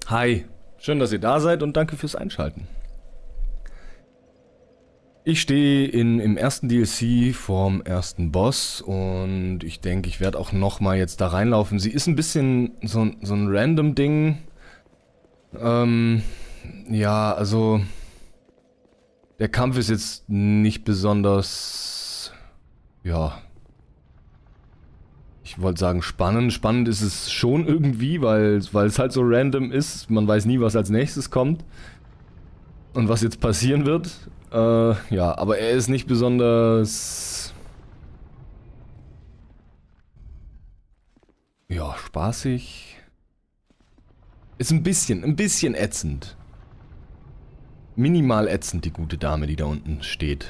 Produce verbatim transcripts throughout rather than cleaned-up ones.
Hi, schön, dass ihr da seid und danke fürs Einschalten. Ich stehe in, im ersten D L C vorm ersten Boss und ich denke, ich werde auch nochmal jetzt da reinlaufen. Sie ist ein bisschen so, so ein random Ding. Ähm, ja, also der Kampf ist jetzt nicht besonders, ja, ich wollte sagen spannend. Spannend ist es schon irgendwie, weil, weil es halt so random ist. Man weiß nie, was als nächstes kommt. Und was jetzt passieren wird, äh, ja, aber er ist nicht besonders, ja, spaßig. Ist ein bisschen, ein bisschen ätzend. Minimal ätzend, die gute Dame, die da unten steht.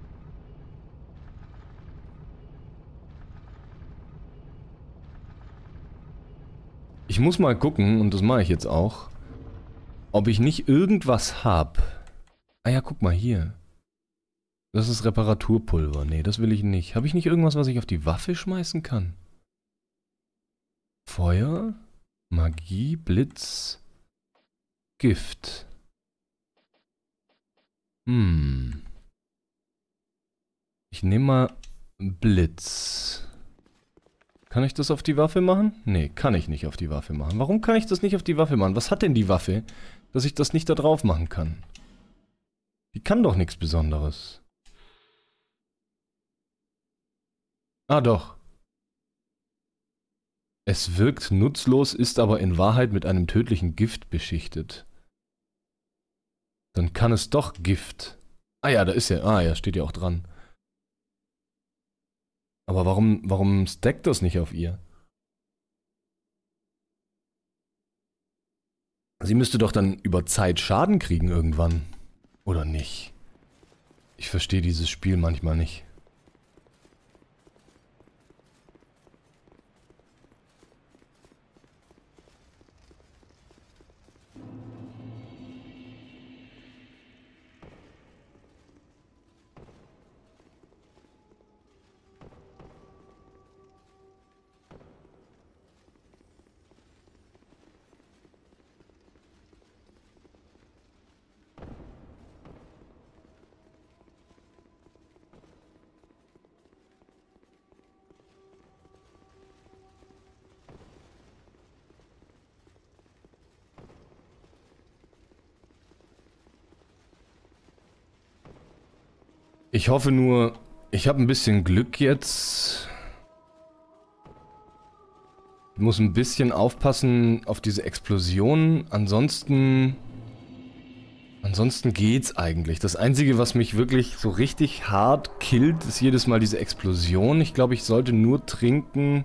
Ich muss mal gucken, und das mache ich jetzt auch, ob ich nicht irgendwas hab. Ah ja, guck mal hier. Das ist Reparaturpulver. Nee, das will ich nicht. Habe ich nicht irgendwas, was ich auf die Waffe schmeißen kann? Feuer, Magie, Blitz, Gift. Hm. Ich nehme mal Blitz. Kann ich das auf die Waffe machen? Nee, kann ich nicht auf die Waffe machen. Warum kann ich das nicht auf die Waffe machen? Was hat denn die Waffe, dass ich das nicht da drauf machen kann? Die kann doch nichts Besonderes. Ah, doch. Es wirkt nutzlos, ist aber in Wahrheit mit einem tödlichen Gift beschichtet. Dann kann es doch Gift. Ah ja, da ist ja. Ah ja, steht ja auch dran. Aber warum, warum stackt das nicht auf ihr? Sie müsste doch dann über Zeit Schaden kriegen irgendwann. Oder nicht? Ich verstehe dieses Spiel manchmal nicht. Ich hoffe nur, ich habe ein bisschen Glück jetzt. Ich muss ein bisschen aufpassen auf diese Explosionen. Ansonsten... Ansonsten geht's eigentlich. Das Einzige, was mich wirklich so richtig hart killt, ist jedes Mal diese Explosion. Ich glaube, ich sollte nur trinken,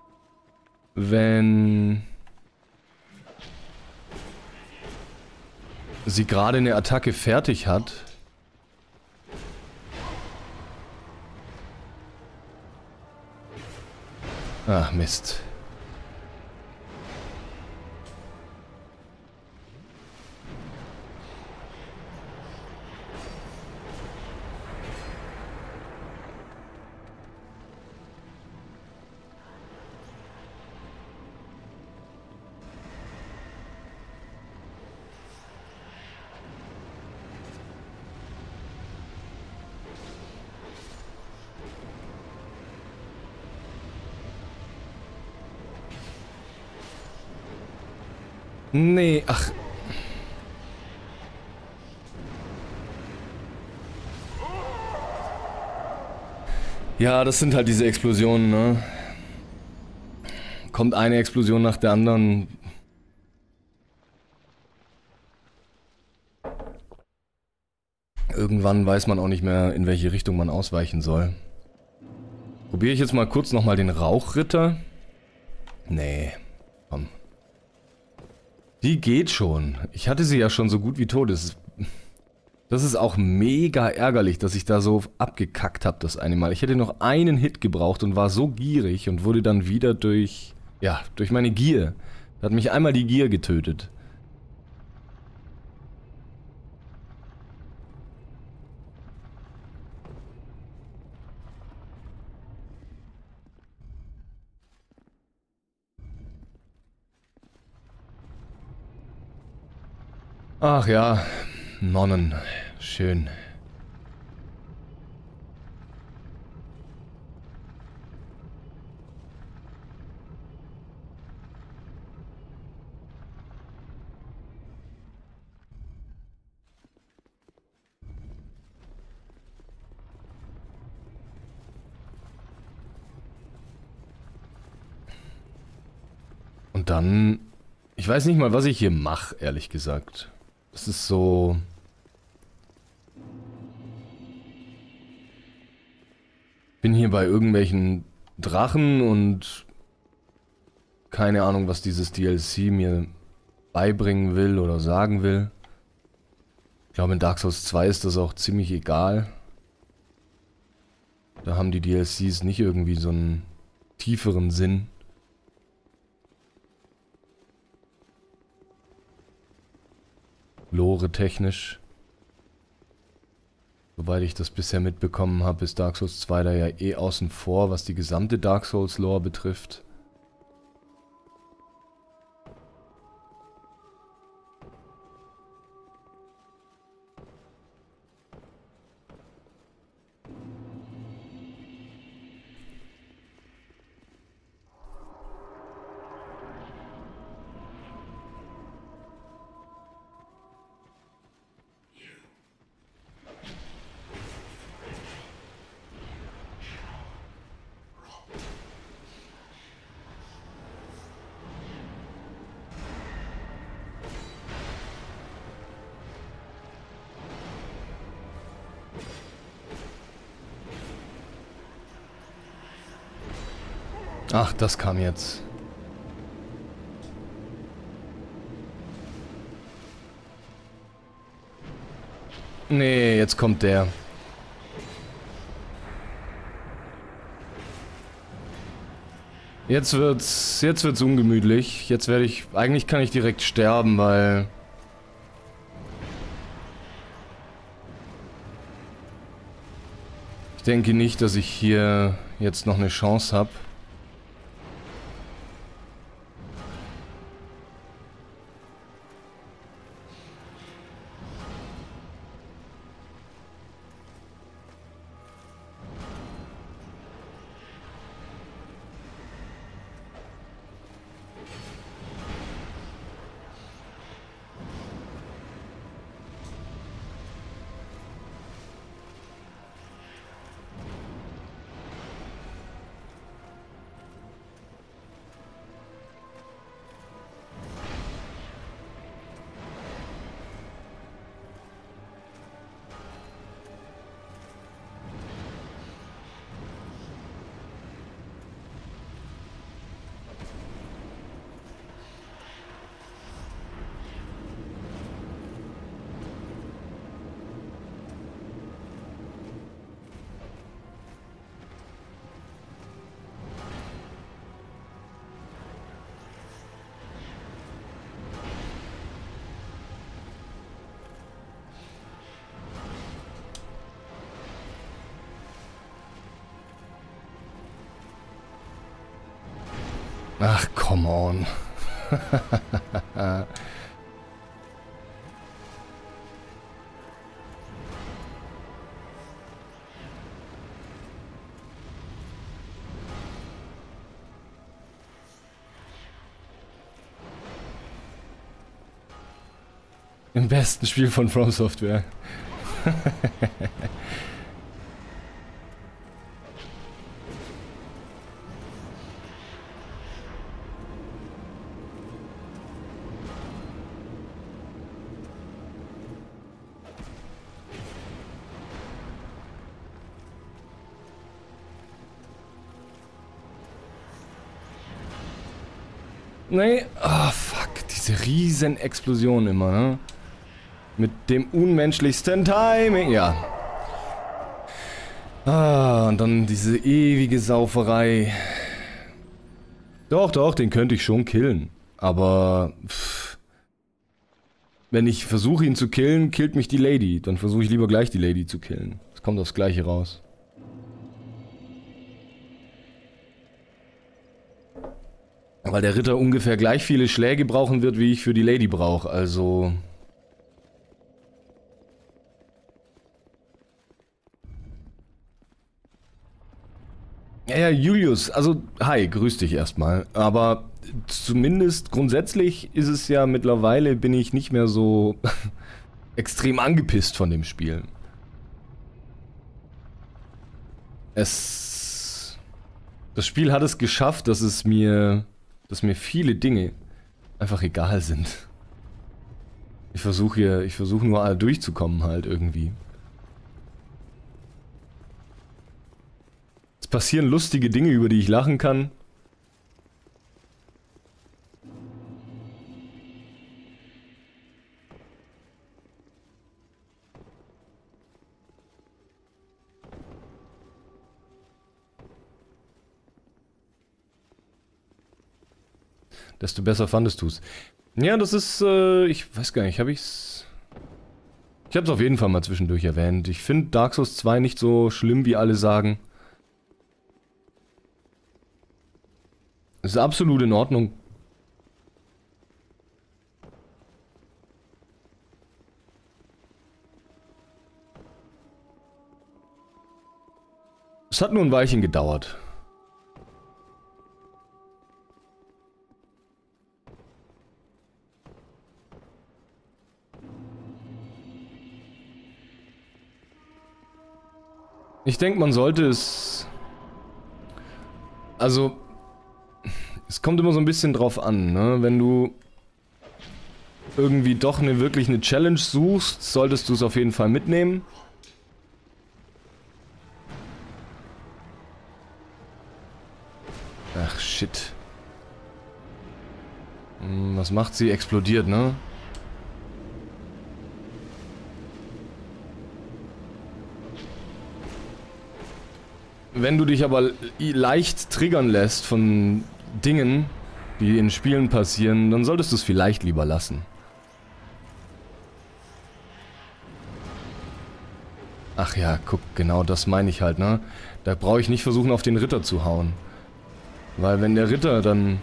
wenn... sie gerade eine Attacke fertig hat. Ach, Mist. Nee, ach. Ja, das sind halt diese Explosionen, ne? Kommt eine Explosion nach der anderen. Irgendwann weiß man auch nicht mehr, in welche Richtung man ausweichen soll. Probiere ich jetzt mal kurz nochmal den Rauchritter. Nee, komm. Die geht schon. Ich hatte sie ja schon so gut wie tot. Das ist, das ist auch mega ärgerlich, dass ich da so abgekackt habe das eine Mal. Ich hätte noch einen Hit gebraucht und war so gierig und wurde dann wieder durch, ja, durch meine Gier. Da hat mich einmal die Gier getötet. Ach ja, Nonnen. Schön. Und dann... Ich weiß nicht mal, was ich hier mache, ehrlich gesagt. Das ist so... Bin hier bei irgendwelchen Drachen und... Keine Ahnung, was dieses D L C mir beibringen will oder sagen will. Ich glaube, in Dark Souls zwei ist das auch ziemlich egal. Da haben die D L Cs nicht irgendwie so einen tieferen Sinn. Lore-technisch. Soweit ich das bisher mitbekommen habe, ist Dark Souls zwei da ja eh außen vor, was die gesamte Dark Souls Lore betrifft. Ach, das kam jetzt. Nee, jetzt kommt der. Jetzt wird's, jetzt wird's ungemütlich. Jetzt werde ich, eigentlich kann ich direkt sterben, weil... Ich denke nicht, dass ich hier jetzt noch eine Chance habe. Ach, come on. Im besten Spiel von From Software. Nee, ah, oh, fuck, diese riesen Explosion immer, ne? Mit dem unmenschlichsten Timing, ja. Ah, und dann diese ewige Sauferei. Doch, doch, den könnte ich schon killen. Aber, pff, wenn ich versuche ihn zu killen, killt mich die Lady. Dann versuche ich lieber gleich die Lady zu killen. Es kommt aufs Gleiche raus. Weil der Ritter ungefähr gleich viele Schläge brauchen wird, wie ich für die Lady brauche, also... Ja, ja, Julius, also hi, grüß dich erstmal. Aber zumindest grundsätzlich ist es ja mittlerweile, bin ich nicht mehr so extrem angepisst von dem Spiel. Es... Das Spiel hat es geschafft, dass es mir... dass mir viele Dinge einfach egal sind. Ich versuche hier, ich versuche nur alle durchzukommen halt irgendwie. Es passieren lustige Dinge, über die ich lachen kann. Desto besser fandest du es. Ja, das ist, äh, ich weiß gar nicht, habe ich's... Ich habe es auf jeden Fall mal zwischendurch erwähnt. Ich finde Dark Souls zwei nicht so schlimm, wie alle sagen. Es ist absolut in Ordnung. Es hat nur ein Weilchen gedauert. Ich denke, man sollte es... Also... Es kommt immer so ein bisschen drauf an, ne? Wenn du irgendwie doch eine, wirklich eine Challenge suchst, solltest du es auf jeden Fall mitnehmen. Ach, shit. Hm, was macht sie? Explodiert, ne? Wenn du dich aber leicht triggern lässt von Dingen, die in Spielen passieren, dann solltest du es vielleicht lieber lassen. Ach ja, guck, genau das meine ich halt, ne? Da brauche ich nicht versuchen, auf den Ritter zu hauen. Weil wenn der Ritter dann...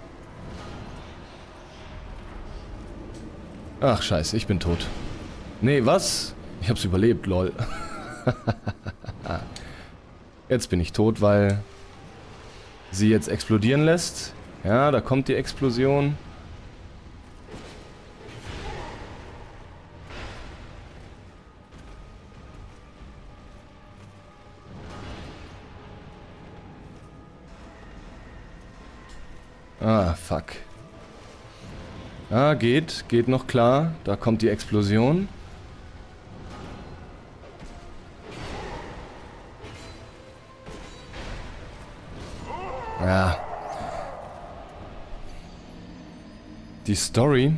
Ach scheiße, ich bin tot. Nee, was? Ich hab's überlebt, lol. Jetzt bin ich tot, weil sie jetzt explodieren lässt. Ja, da kommt die Explosion. Ah, fuck. Ah, geht. Geht noch klar. Da kommt die Explosion. Ja. Die Story.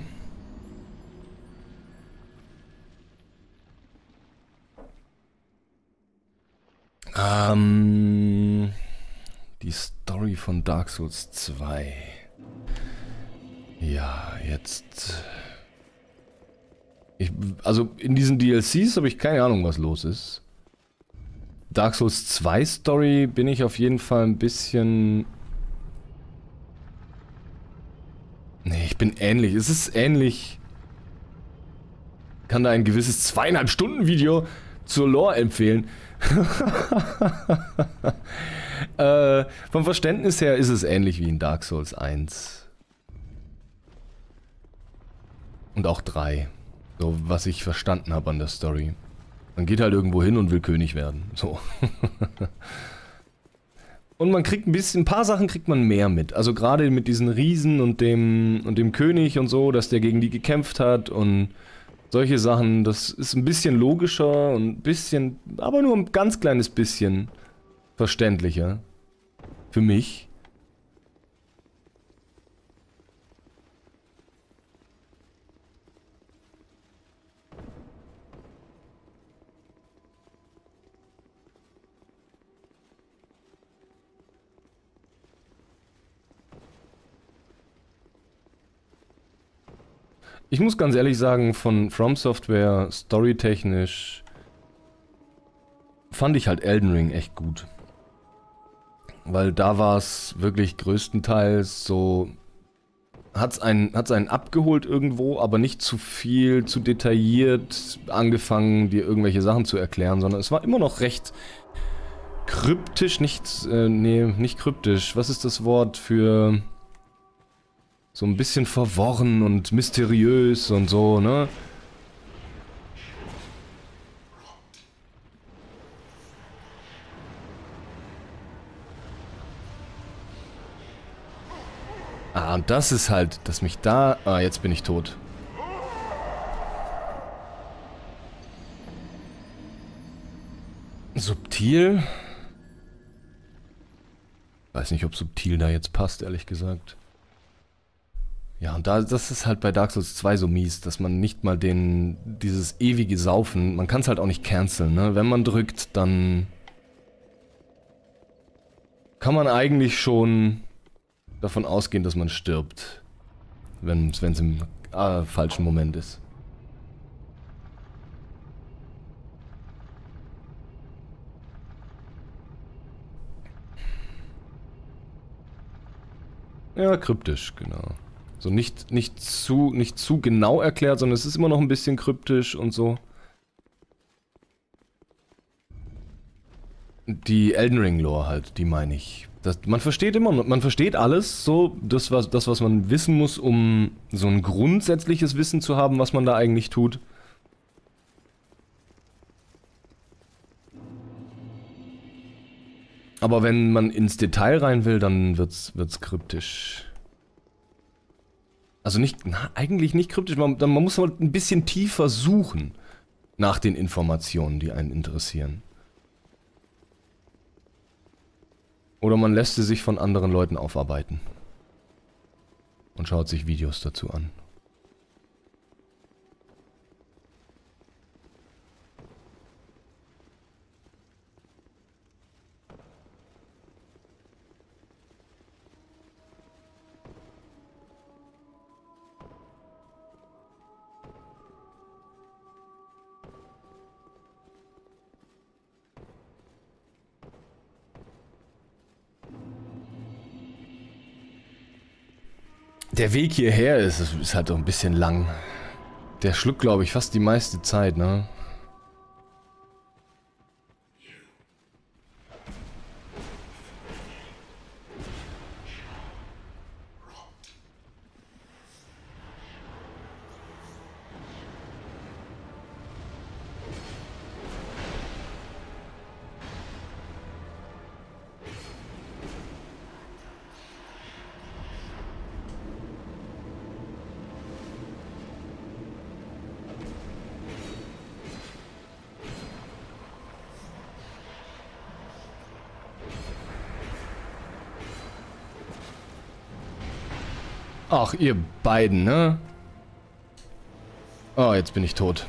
Ähm... Die Story von Dark Souls zwei. Ja, jetzt... Ich, also in diesen D L Cs habe ich keine Ahnung, was los ist. Dark Souls zwei Story bin ich auf jeden Fall ein bisschen... Nee, ich bin ähnlich. Es ist ähnlich. Kann da ein gewisses zweieinhalb Stunden Video zur Lore empfehlen. äh, vom Verständnis her ist es ähnlich wie in Dark Souls eins. Und auch drei. So, was ich verstanden habe an der Story. Man geht halt irgendwo hin und will König werden. So. Und man kriegt ein bisschen, ein paar Sachen kriegt man mehr mit. Also gerade mit diesen Riesen und dem und dem König und so, dass der gegen die gekämpft hat und solche Sachen, das ist ein bisschen logischer und ein bisschen, aber nur ein ganz kleines bisschen verständlicher. Für mich. Ich muss ganz ehrlich sagen, von From Software, storytechnisch, fand ich halt Elden Ring echt gut. Weil da war es wirklich größtenteils so, hat's einen, hat's einen abgeholt irgendwo, aber nicht zu viel, zu detailliert angefangen, dir irgendwelche Sachen zu erklären, sondern es war immer noch recht, kryptisch, nicht, äh, nee, nicht kryptisch. Was ist das Wort für so ein bisschen verworren und mysteriös und so, ne? Ah, und das ist halt, dass mich da... Ah, jetzt bin ich tot. Subtil? Weiß nicht, ob subtil da jetzt passt, ehrlich gesagt. Ja, und da, das ist halt bei Dark Souls zwei so mies, dass man nicht mal den, dieses ewige Saufen, man kann es halt auch nicht canceln, ne? Wenn man drückt, dann kann man eigentlich schon davon ausgehen, dass man stirbt, wenn es im äh, falschen Moment ist. Ja, kryptisch, genau. So nicht, nicht, zu, nicht zu genau erklärt, sondern es ist immer noch ein bisschen kryptisch und so. Die Elden Ring Lore halt, die meine ich. Das, man versteht immer, man versteht alles, so das was, das, was man wissen muss, um so ein grundsätzliches Wissen zu haben, was man da eigentlich tut. Aber wenn man ins Detail rein will, dann wird's, wird's kryptisch. Also nicht, na, eigentlich nicht kryptisch, man, man muss halt ein bisschen tiefer suchen nach den Informationen, die einen interessieren. Oder man lässt sie sich von anderen Leuten aufarbeiten. Und schaut sich Videos dazu an. Der Weg hierher ist, ist halt doch ein bisschen lang. Der schluckt, glaube ich, fast die meiste Zeit, ne? Ach, ihr beiden, ne? Oh, jetzt bin ich tot.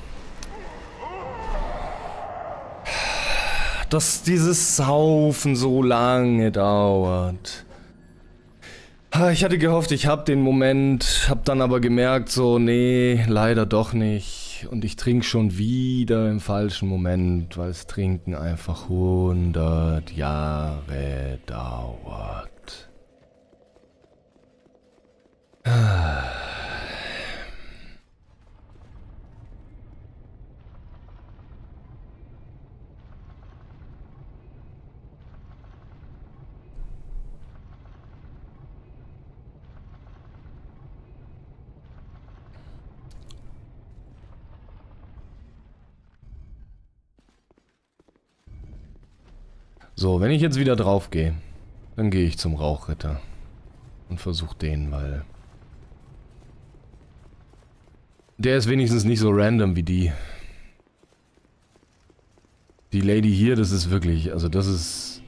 Dass dieses Saufen so lange dauert. Ich hatte gehofft, ich hab den Moment, hab dann aber gemerkt, so, nee, leider doch nicht. Und ich trinke schon wieder im falschen Moment, weil das Trinken einfach hundert Jahre dauert. So, wenn ich jetzt wieder drauf gehe, dann gehe ich zum Rauchritter und versuche den, weil der ist wenigstens nicht so random wie die. Die Lady hier, das ist wirklich, also das ist...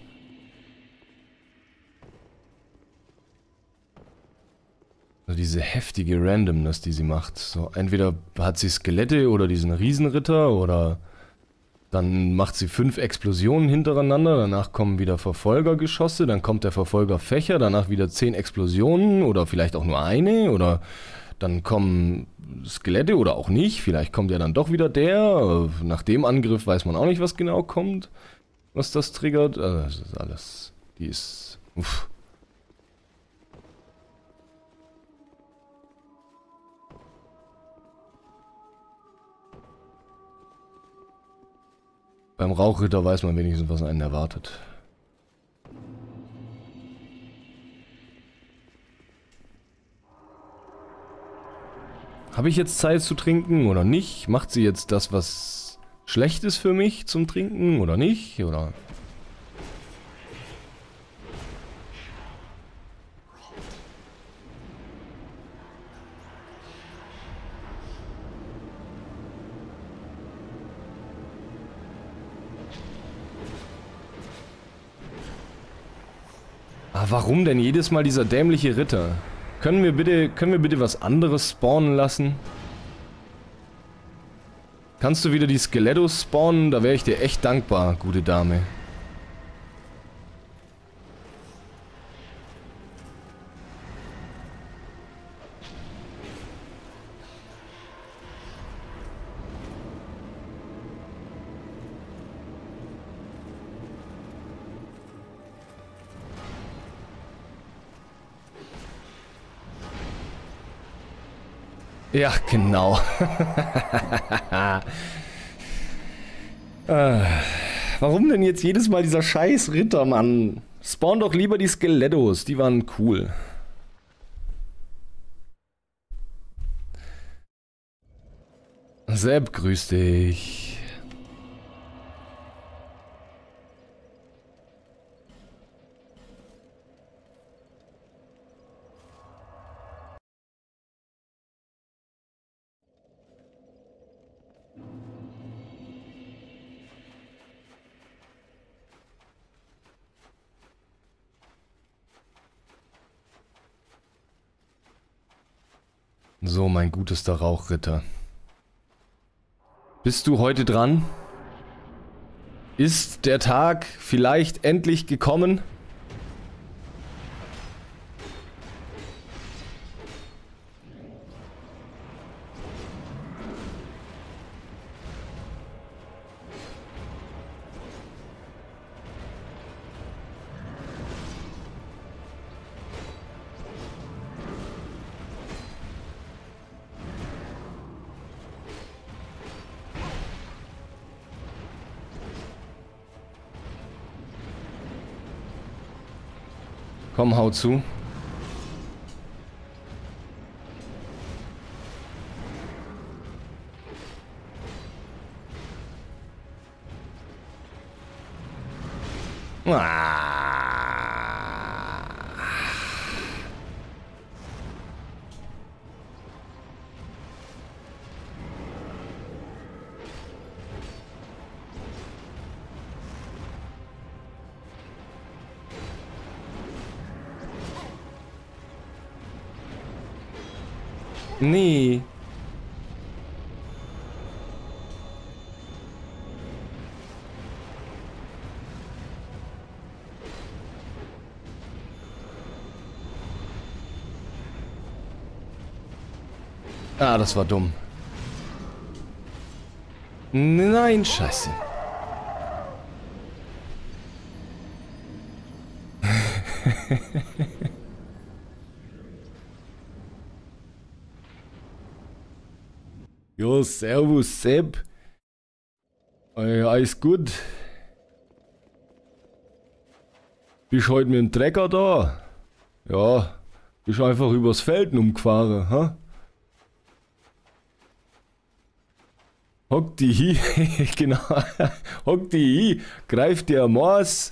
Also diese heftige Randomness, die sie macht. So, entweder hat sie Skelette oder diesen Riesenritter oder dann macht sie fünf Explosionen hintereinander, danach kommen wieder Verfolgergeschosse, dann kommt der Verfolgerfächer, danach wieder zehn Explosionen oder vielleicht auch nur eine oder dann kommen Skelette oder auch nicht, vielleicht kommt ja dann doch wieder der, nach dem Angriff weiß man auch nicht, was genau kommt, was das triggert, also das ist alles, die ist, uff. Beim Rauchritter weiß man wenigstens, was einen erwartet. Habe ich jetzt Zeit zu trinken oder nicht? Macht sie jetzt das, was schlecht ist für mich zum Trinken oder nicht? Oder... Ah, warum denn jedes Mal dieser dämliche Ritter? Können wir bitte, können wir bitte was anderes spawnen lassen? Kannst du wieder die Skelettos spawnen? Da wäre ich dir echt dankbar, gute Dame. Ja, genau. äh, warum denn jetzt jedes Mal dieser scheiß Ritter, Mann? Spawn doch lieber die Skelettos, die waren cool. Sepp, grüß dich. So, mein gutester Rauchritter. Bist du heute dran? Ist der Tag vielleicht endlich gekommen? Komm, hau zu. Ah. Nee. Ah, das war dumm. Nein, scheiße. Jo, servus, Sepp. Äh, alles gut. Bist heute mit dem Trecker da? Ja, bist einfach übers Feld umgefahren, ha? Hock die hi, genau, hock die hi, greif dir am Maß.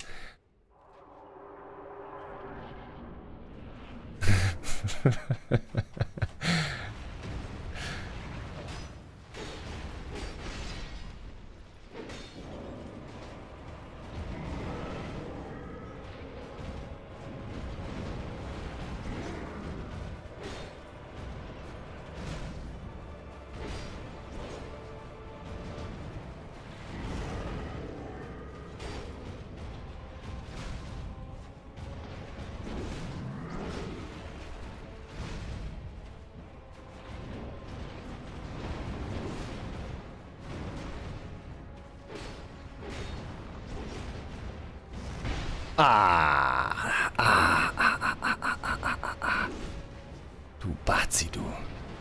Ah, ah, ah, ah, ah, ah, ah, ah. Du Bazi, du.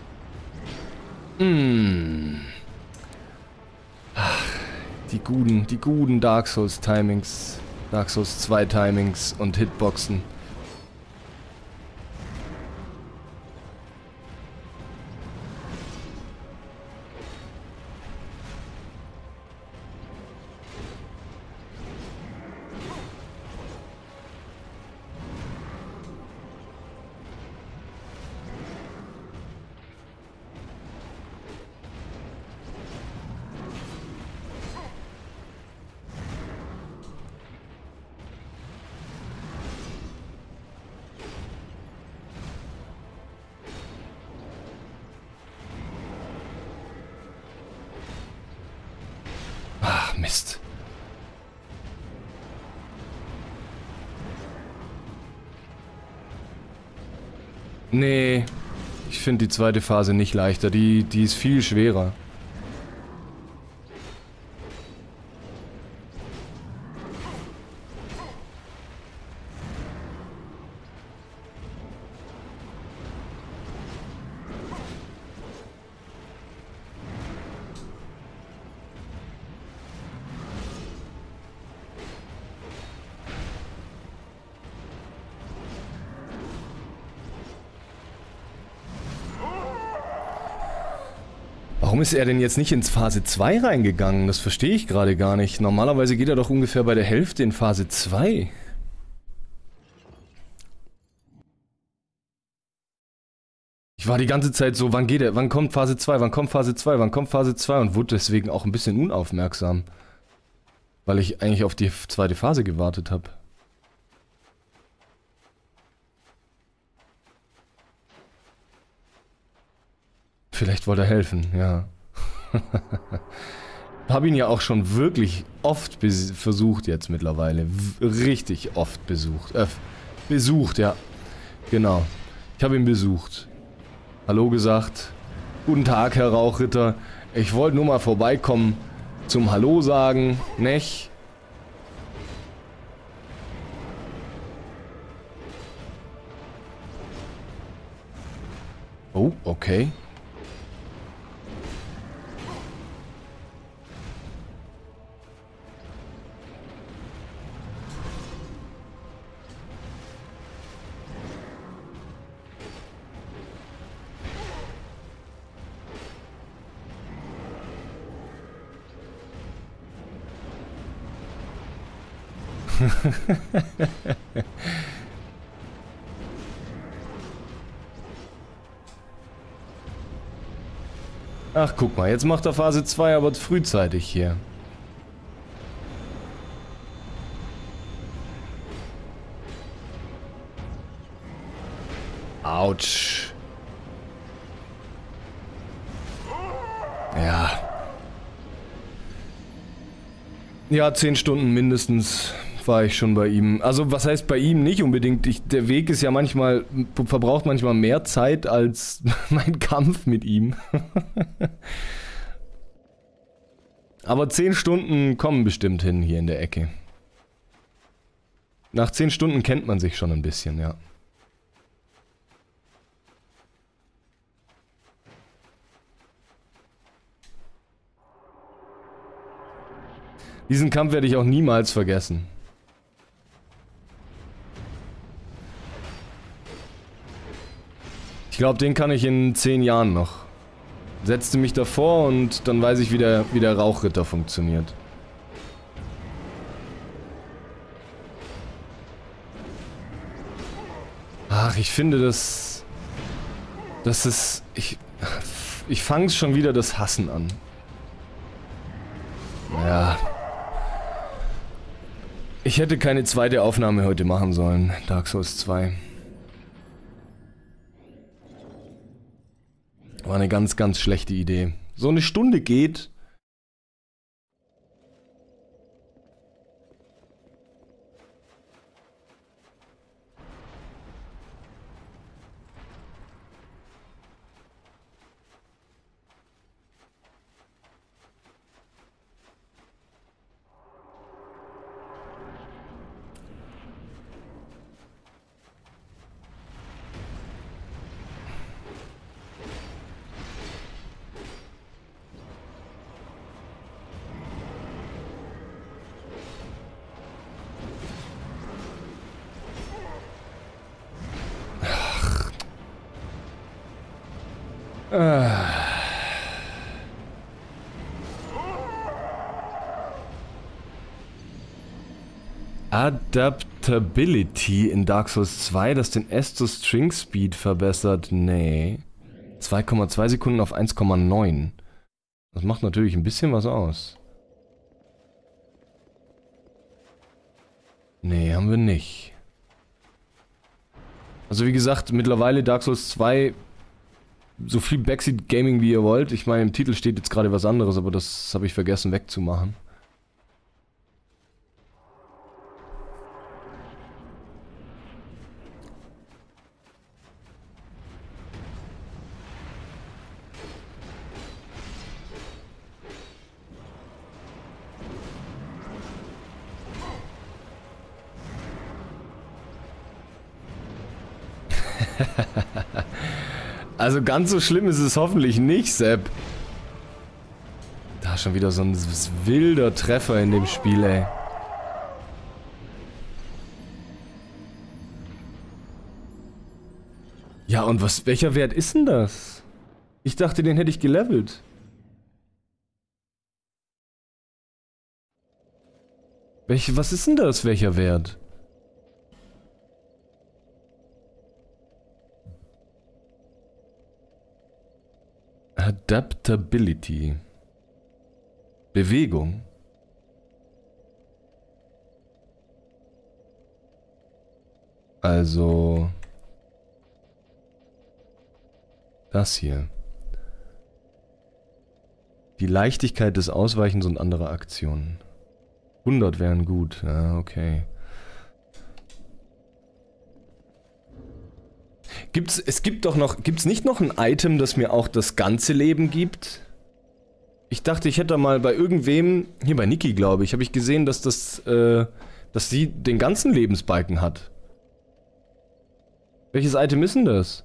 Mm. Ach, die guten, die guten Dark Souls Timings. Dark Souls zwei Timings und Hitboxen. Mist. Nee, ich finde die zweite Phase nicht leichter. Die, die ist viel schwerer. Warum ist er denn jetzt nicht ins Phase zwei reingegangen? Das verstehe ich gerade gar nicht. Normalerweise geht er doch ungefähr bei der Hälfte in Phase zwei. Ich war die ganze Zeit so, wann geht er? Wann kommt Phase zwei? Wann kommt Phase zwei? Wann kommt Phase zwei? Und wurde deswegen auch ein bisschen unaufmerksam. Weil ich eigentlich auf die zweite Phase gewartet habe. Vielleicht wollte er helfen, ja. Habe ihn ja auch schon wirklich oft versucht jetzt mittlerweile. W richtig oft besucht. Äh, besucht, ja. Genau. Ich habe ihn besucht. Hallo gesagt. Guten Tag, Herr Rauchritter. Ich wollte nur mal vorbeikommen zum Hallo sagen, nicht? Oh, okay. Ach, guck mal, jetzt macht er Phase zwei, aber frühzeitig hier. Autsch. Ja. Ja, zehn Stunden mindestens war ich schon bei ihm. Also was heißt bei ihm nicht unbedingt. Ich, der Weg ist ja manchmal, verbraucht manchmal mehr Zeit als mein Kampf mit ihm. Aber zehn Stunden kommen bestimmt hin hier in der Ecke. Nach zehn Stunden kennt man sich schon ein bisschen, ja. Diesen Kampf werde ich auch niemals vergessen. Ich glaube, den kann ich in zehn Jahren noch. Setzte mich davor und dann weiß ich, wie der, wie der Rauchritter funktioniert. Ach, ich finde das... Das ist... Ich, ich fange schon wieder das Hassen an. Ja. Ich hätte keine zweite Aufnahme heute machen sollen. Dark Souls zwei. War eine ganz, ganz schlechte Idee. So eine Stunde geht. Adaptability in Dark Souls zwei, das den Estus String Speed verbessert. Nee. zwei Komma zwei Sekunden auf eins Komma neun. Das macht natürlich ein bisschen was aus. Nee, haben wir nicht. Also wie gesagt, mittlerweile Dark Souls zwei, so viel Backseat Gaming wie ihr wollt. Ich meine, im Titel steht jetzt gerade was anderes, aber das habe ich vergessen wegzumachen. Also ganz so schlimm ist es hoffentlich nicht, Sepp. Da ist schon wieder so ein wilder Treffer in dem Spiel, ey. Ja, und was, welcher Wert ist denn das? Ich dachte, den hätte ich gelevelt. Welche, was ist denn das, welcher Wert? Adaptability. Bewegung. Also... Das hier. Die Leichtigkeit des Ausweichens und anderer Aktionen. hundert wären gut. Ja, okay. Gibt's, es gibt doch noch, gibt's nicht noch ein Item, das mir auch das ganze Leben gibt? Ich dachte, ich hätte da mal bei irgendwem, hier bei Niki, glaube ich, habe ich gesehen, dass das, äh, dass sie den ganzen Lebensbalken hat. Welches Item ist denn das?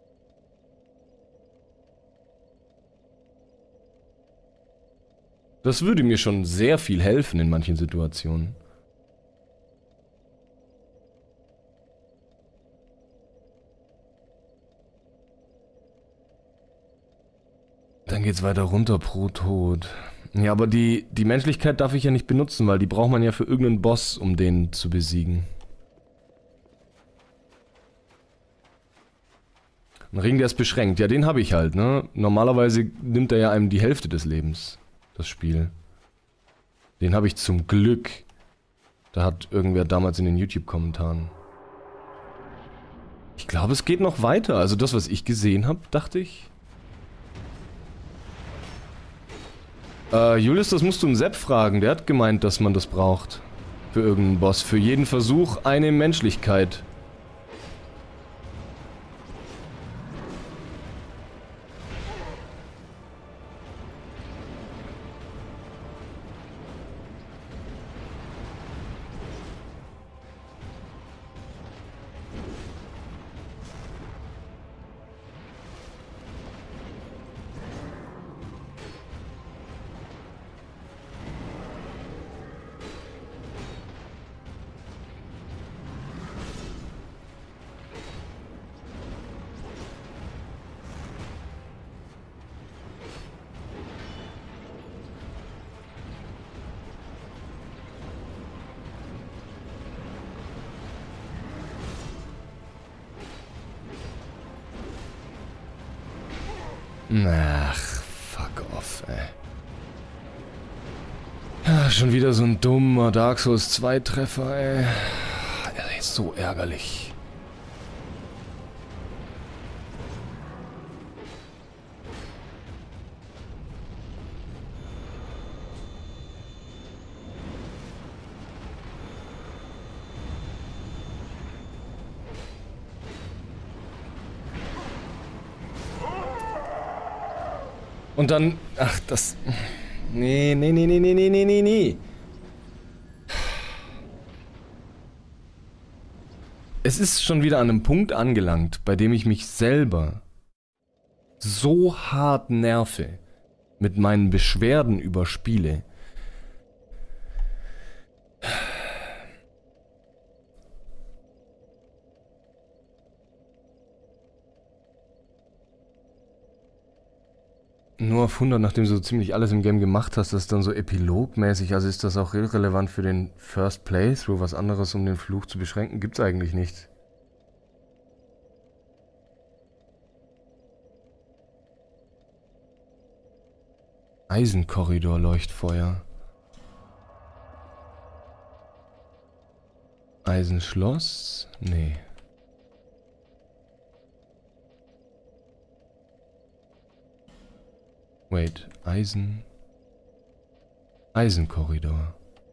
Das würde mir schon sehr viel helfen in manchen Situationen. Dann geht's weiter runter pro Tod. Ja, aber die, die Menschlichkeit darf ich ja nicht benutzen, weil die braucht man ja für irgendeinen Boss, um den zu besiegen. Ein Ring, der ist beschränkt. Ja, den habe ich halt, ne? Normalerweise nimmt er ja einem die Hälfte des Lebens, das Spiel. Den habe ich zum Glück. Da hat irgendwer damals in den YouTube-Kommentaren. Ich glaube, es geht noch weiter. Also das, was ich gesehen habe, dachte ich. Äh, Julius, das musst du einen Sepp fragen. Der hat gemeint, dass man das braucht. Für irgendeinen Boss. Für jeden Versuch eine Menschlichkeit. Ach, fuck off, ey. Ja, schon wieder so ein dummer Dark Souls zwei Treffer, ey. Er ist so ärgerlich. Und dann, ach, das... Nee, nee, nee, nee, nee, nee, nee, nee, nee. Es ist schon wieder an einem Punkt angelangt, bei dem ich mich selber so hart nerve, mit meinen Beschwerden über Spiele. Nur auf hundert, nachdem du so ziemlich alles im Game gemacht hast, das ist dann so epilogmäßig, also ist das auch irrelevant für den First Playthrough, was anderes, um den Fluch zu beschränken, gibt's eigentlich nicht. Eisenkorridor Leuchtfeuer. Eisenschloss? Nee. Wait, Eisen... Eisenkorridor.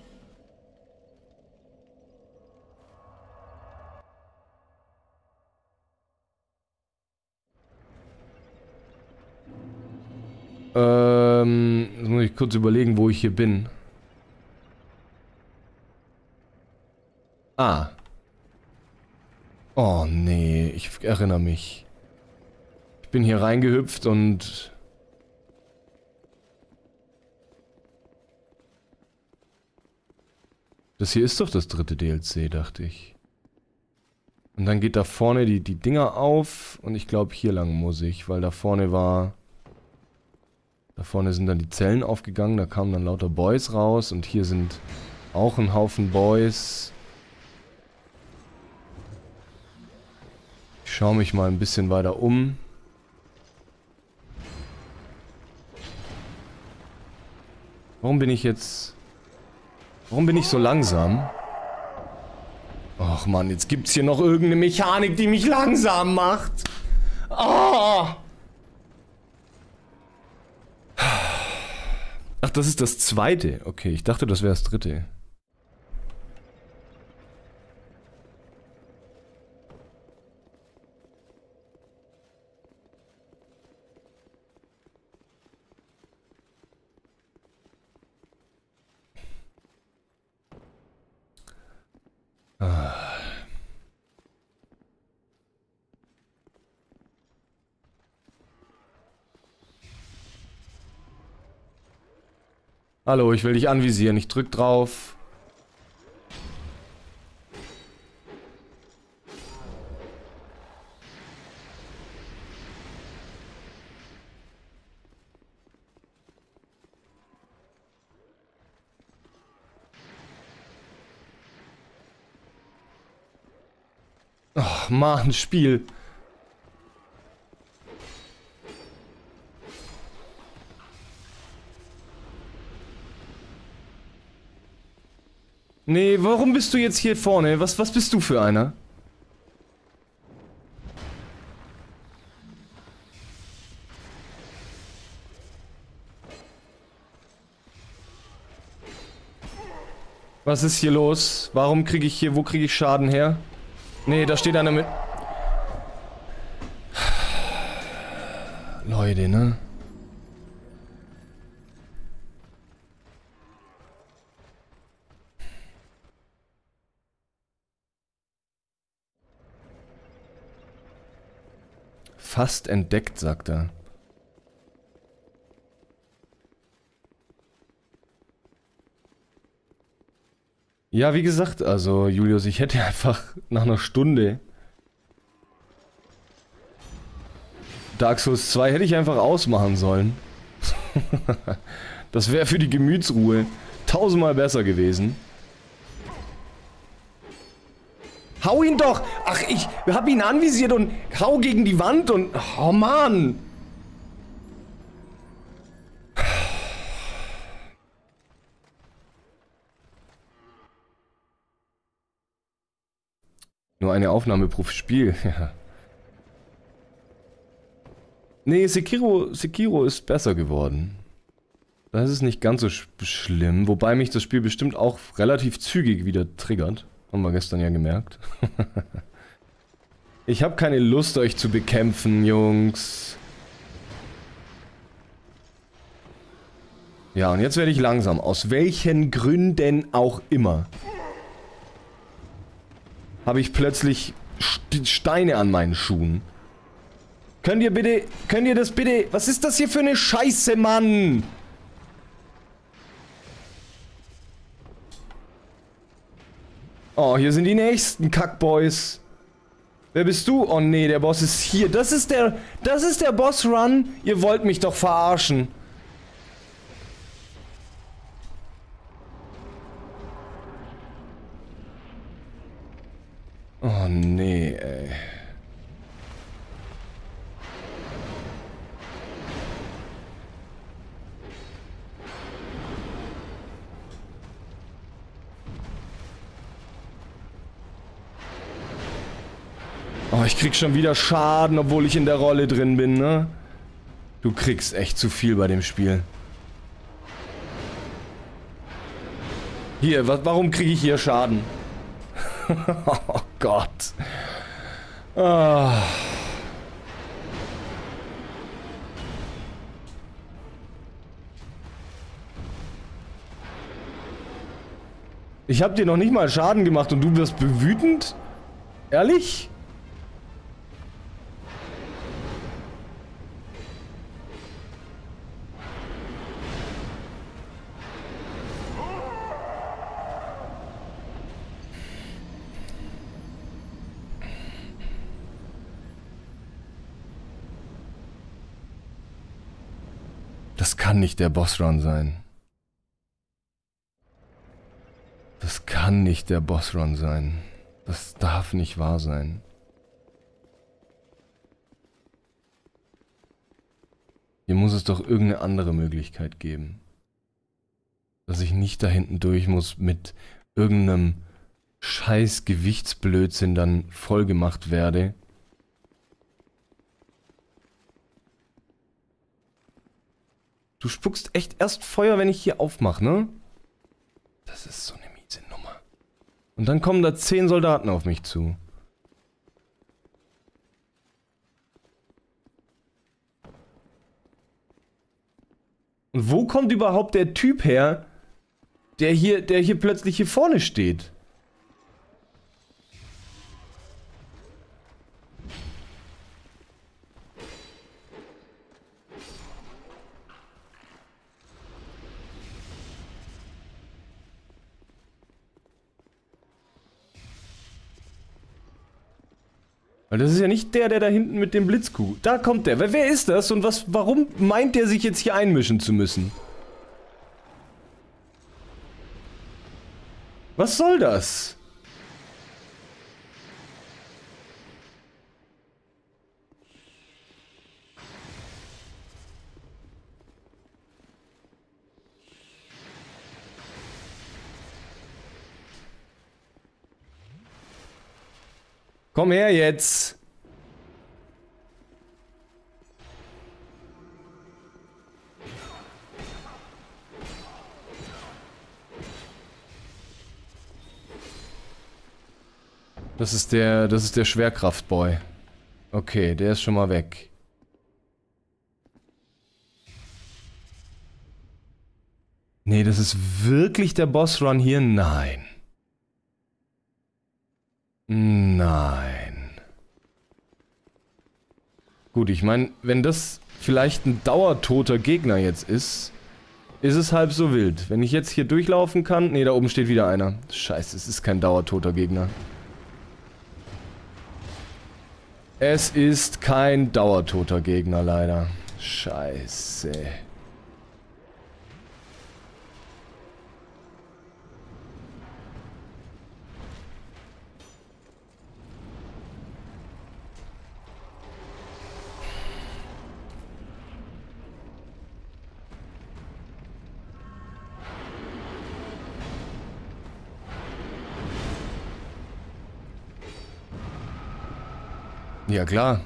Ähm, jetzt muss ich kurz überlegen, wo ich hier bin. Ah. Oh nee, ich erinnere mich. Ich bin hier reingehüpft und... Das hier ist doch das dritte D L C, dachte ich. Und dann geht da vorne die, die Dinger auf und ich glaube hier lang muss ich, weil da vorne war... Da vorne sind dann die Zellen aufgegangen, da kamen dann lauter Boys raus und hier sind auch ein Haufen Boys. Ich schaue mich mal ein bisschen weiter um. Warum bin ich jetzt... Warum bin ich so langsam? Ach Mann, jetzt gibt's hier noch irgendeine Mechanik, die mich langsam macht. Ah! Ach, das ist das zweite. Okay, ich dachte, das wäre das dritte. Ah. Hallo, ich will dich anvisieren. Ich drück drauf. Ach, Mann, Spiel. Nee, warum bist du jetzt hier vorne? Was, was bist du für einer? Was ist hier los? Warum kriege ich hier, wo kriege ich Schaden her? Nee, da steht einer mit... Leute, ne? Fast entdeckt, sagt er. Ja, wie gesagt, also Julius, ich hätte einfach nach einer Stunde Dark Souls zwei hätte ich einfach ausmachen sollen. Das wäre für die Gemütsruhe tausendmal besser gewesen. Hau ihn doch! Ach, ich hab ihn anvisiert und hau gegen die Wand und... Oh, Mann! Nur eine Aufnahme pro Spiel, ja. Nee, Sekiro, Sekiro ist besser geworden. Das ist nicht ganz so sch schlimm, wobei mich das Spiel bestimmt auch relativ zügig wieder triggert. Haben wir gestern ja gemerkt. Ich habe keine Lust, euch zu bekämpfen, Jungs. Ja, und jetzt werde ich langsam. Aus welchen Gründen auch immer. Habe ich plötzlich St Steine an meinen Schuhen. Könnt ihr bitte... Könnt ihr das bitte... Was ist das hier für eine Scheiße, Mann? Oh, hier sind die nächsten Kackboys. Wer bist du? Oh nee, der Boss ist hier. Das ist der... Das ist der Boss-Run? Ihr wollt mich doch verarschen. Oh nee, ey. Oh, ich krieg schon wieder Schaden, obwohl ich in der Rolle drin bin, ne? Du kriegst echt zu viel bei dem Spiel. Hier, wa warum kriege ich hier Schaden? Oh Gott. Ah. Ich hab dir noch nicht mal Schaden gemacht und du wirst wütend? Ehrlich? Das kann nicht der Bossrun sein. Das kann nicht der Bossrun sein. Das darf nicht wahr sein. Hier muss es doch irgendeine andere Möglichkeit geben. Dass ich nicht da hinten durch muss mit irgendeinem scheiß Gewichtsblödsinn dann vollgemacht werde. Du spuckst echt erst Feuer, wenn ich hier aufmache, ne? Das ist so eine miese Nummer. Und dann kommen da zehn Soldaten auf mich zu. Und wo kommt überhaupt der Typ her, der hier, der hier plötzlich hier vorne steht? Weil das ist ja nicht der, der da hinten mit dem Blitzkuh. Da kommt der. Wer, wer ist das und was, warum meint der sich jetzt hier einmischen zu müssen? Was soll das? Komm her jetzt! Das ist der, das ist der Schwerkraftboy. Okay, der ist schon mal weg. Nee, das ist wirklich der Bossrun hier? Nein. Nein. Gut, ich meine, wenn das vielleicht ein dauertoter Gegner jetzt ist, ist es halb so wild. Wenn ich jetzt hier durchlaufen kann... Ne, da oben steht wieder einer. Scheiße, es ist kein dauertoter Gegner. Es ist kein dauertoter Gegner, leider. Scheiße. Ja, klar.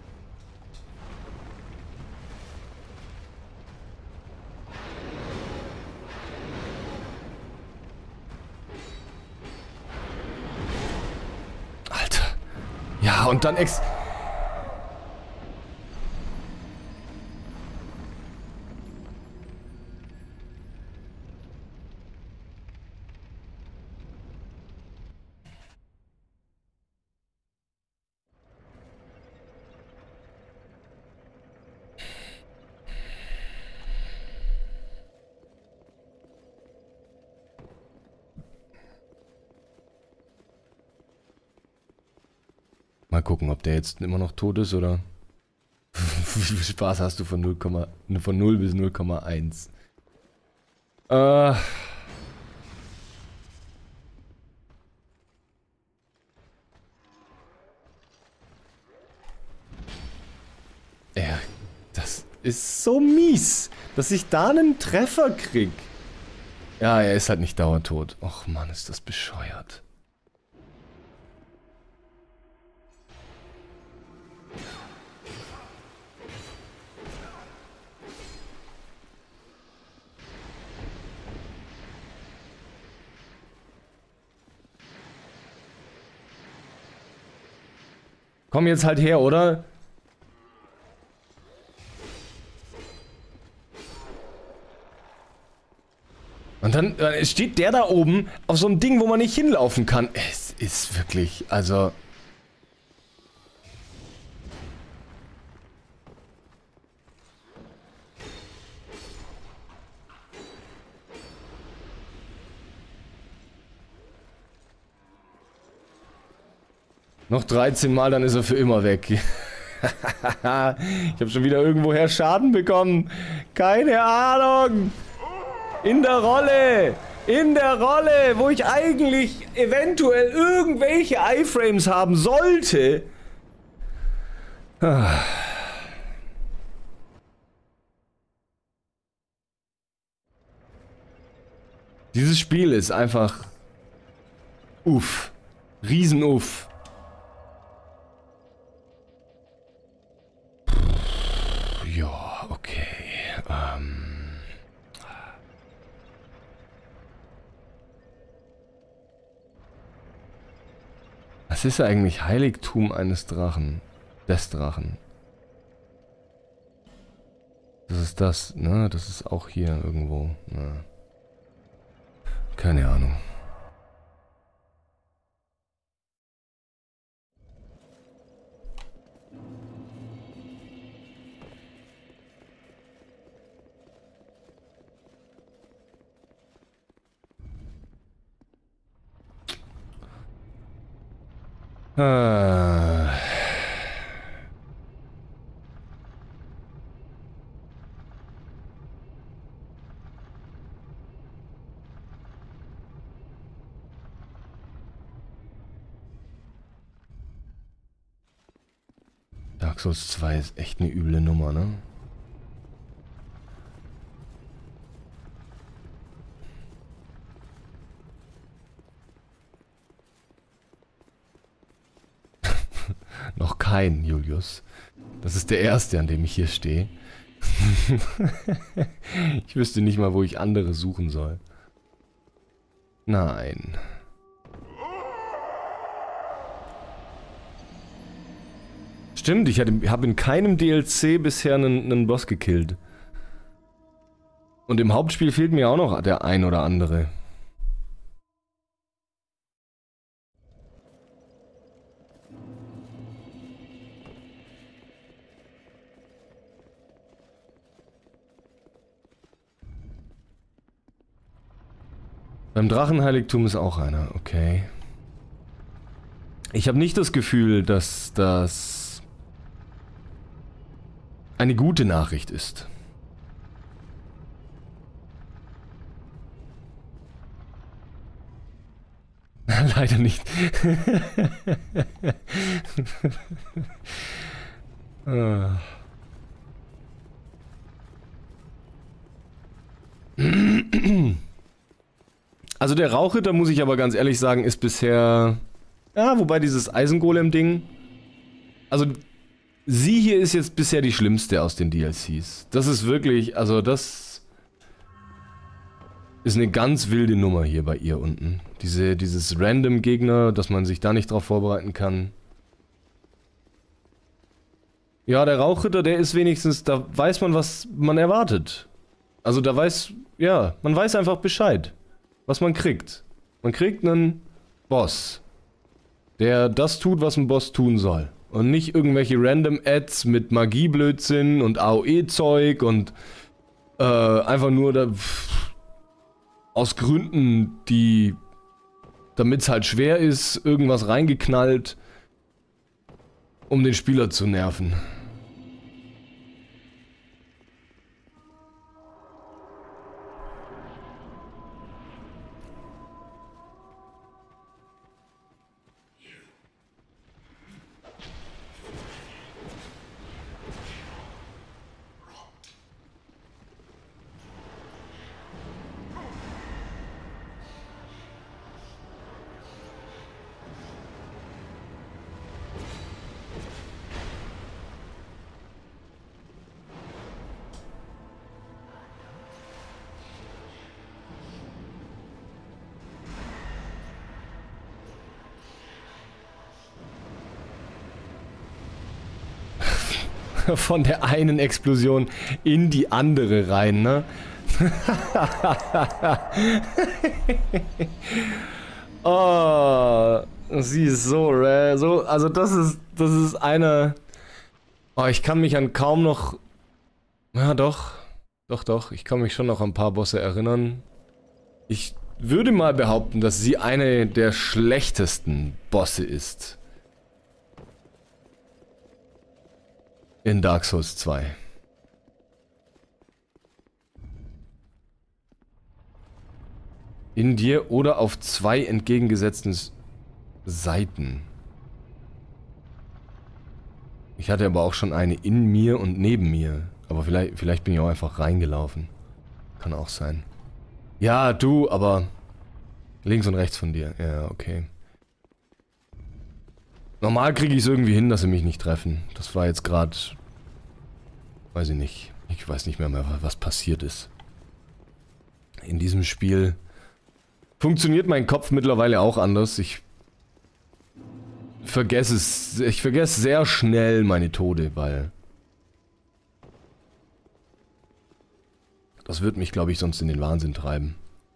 Alter. Ja, und dann ex... Mal gucken, ob der jetzt immer noch tot ist, oder? Wie viel Spaß hast du von null, von null bis null Komma eins? Äh... Ja, das ist so mies, dass ich da einen Treffer krieg. Ja, er ist halt nicht dauertot. Och Mann, ist das bescheuert. Komm jetzt halt her, oder? Und dann äh, steht der da oben auf so einem Ding, wo man nicht hinlaufen kann. Es ist wirklich, also... Noch dreizehn Mal, dann ist er für immer weg. Ich habe schon wieder irgendwoher Schaden bekommen. Keine Ahnung. In der Rolle. In der Rolle, wo ich eigentlich eventuell irgendwelche Iframes haben sollte. Ah. Dieses Spiel ist einfach... Uff. Riesen-Uff. Ja, okay. Ähm... Was ist eigentlich Heiligtum eines Drachen? Des Drachen. Das ist das, ne? Das ist auch hier irgendwo. Ne? Keine Ahnung. Ah. Dark Souls zwei ist echt eine üble Nummer, ne? Noch kein, Julius. Das ist der erste, an dem ich hier stehe. Ich wüsste nicht mal, wo ich andere suchen soll. Nein. Stimmt, ich habe in keinem D L C bisher einen, einen Boss gekillt. Und im Hauptspiel fehlt mir auch noch der ein oder andere. Beim Drachenheiligtum ist auch einer, okay. Ich habe nicht das Gefühl, dass das eine gute Nachricht ist. Leider nicht. ah. Also der Rauchritter, muss ich aber ganz ehrlich sagen, ist bisher... Ja, wobei dieses Eisengolem-Ding... Also, sie hier ist jetzt bisher die schlimmste aus den D L Cs. Das ist wirklich, also das... ist eine ganz wilde Nummer hier bei ihr unten. Diese, dieses Random-Gegner, dass man sich da nicht drauf vorbereiten kann. Ja, der Rauchritter, der ist wenigstens, da weiß man, was man erwartet. Also da weiß, ja, man weiß einfach Bescheid. Was man kriegt. Man kriegt einen Boss, der das tut, was ein Boss tun soll. Und nicht irgendwelche random Ads mit Magieblödsinn und A O E-Zeug und äh, einfach nur da, pff, aus Gründen, die, damit es halt schwer ist, irgendwas reingeknallt, um den Spieler zu nerven. Von der einen Explosion in die andere rein, ne? Oh, sie ist so rare, so, also das ist, das ist eine, oh, ich kann mich an kaum noch, ja doch, doch, doch, ich kann mich schon noch an ein paar Bosse erinnern. Ich würde mal behaupten, dass sie eine der schlechtesten Bosse ist. In Dark Souls zwei. In dir oder auf zwei entgegengesetzten Seiten. Ich hatte aber auch schon eine in mir und neben mir. Aber vielleicht, vielleicht bin ich auch einfach reingelaufen. Kann auch sein. Ja, du, aber links und rechts von dir. Ja, okay. Normal kriege ich es irgendwie hin, dass sie mich nicht treffen. Das war jetzt gerade... Weiß ich nicht. Ich weiß nicht mehr, mehr, was passiert ist. In diesem Spiel funktioniert mein Kopf mittlerweile auch anders. Ich vergesse es... Ich vergesse sehr schnell meine Tode, weil... Das wird mich, glaube ich, sonst in den Wahnsinn treiben.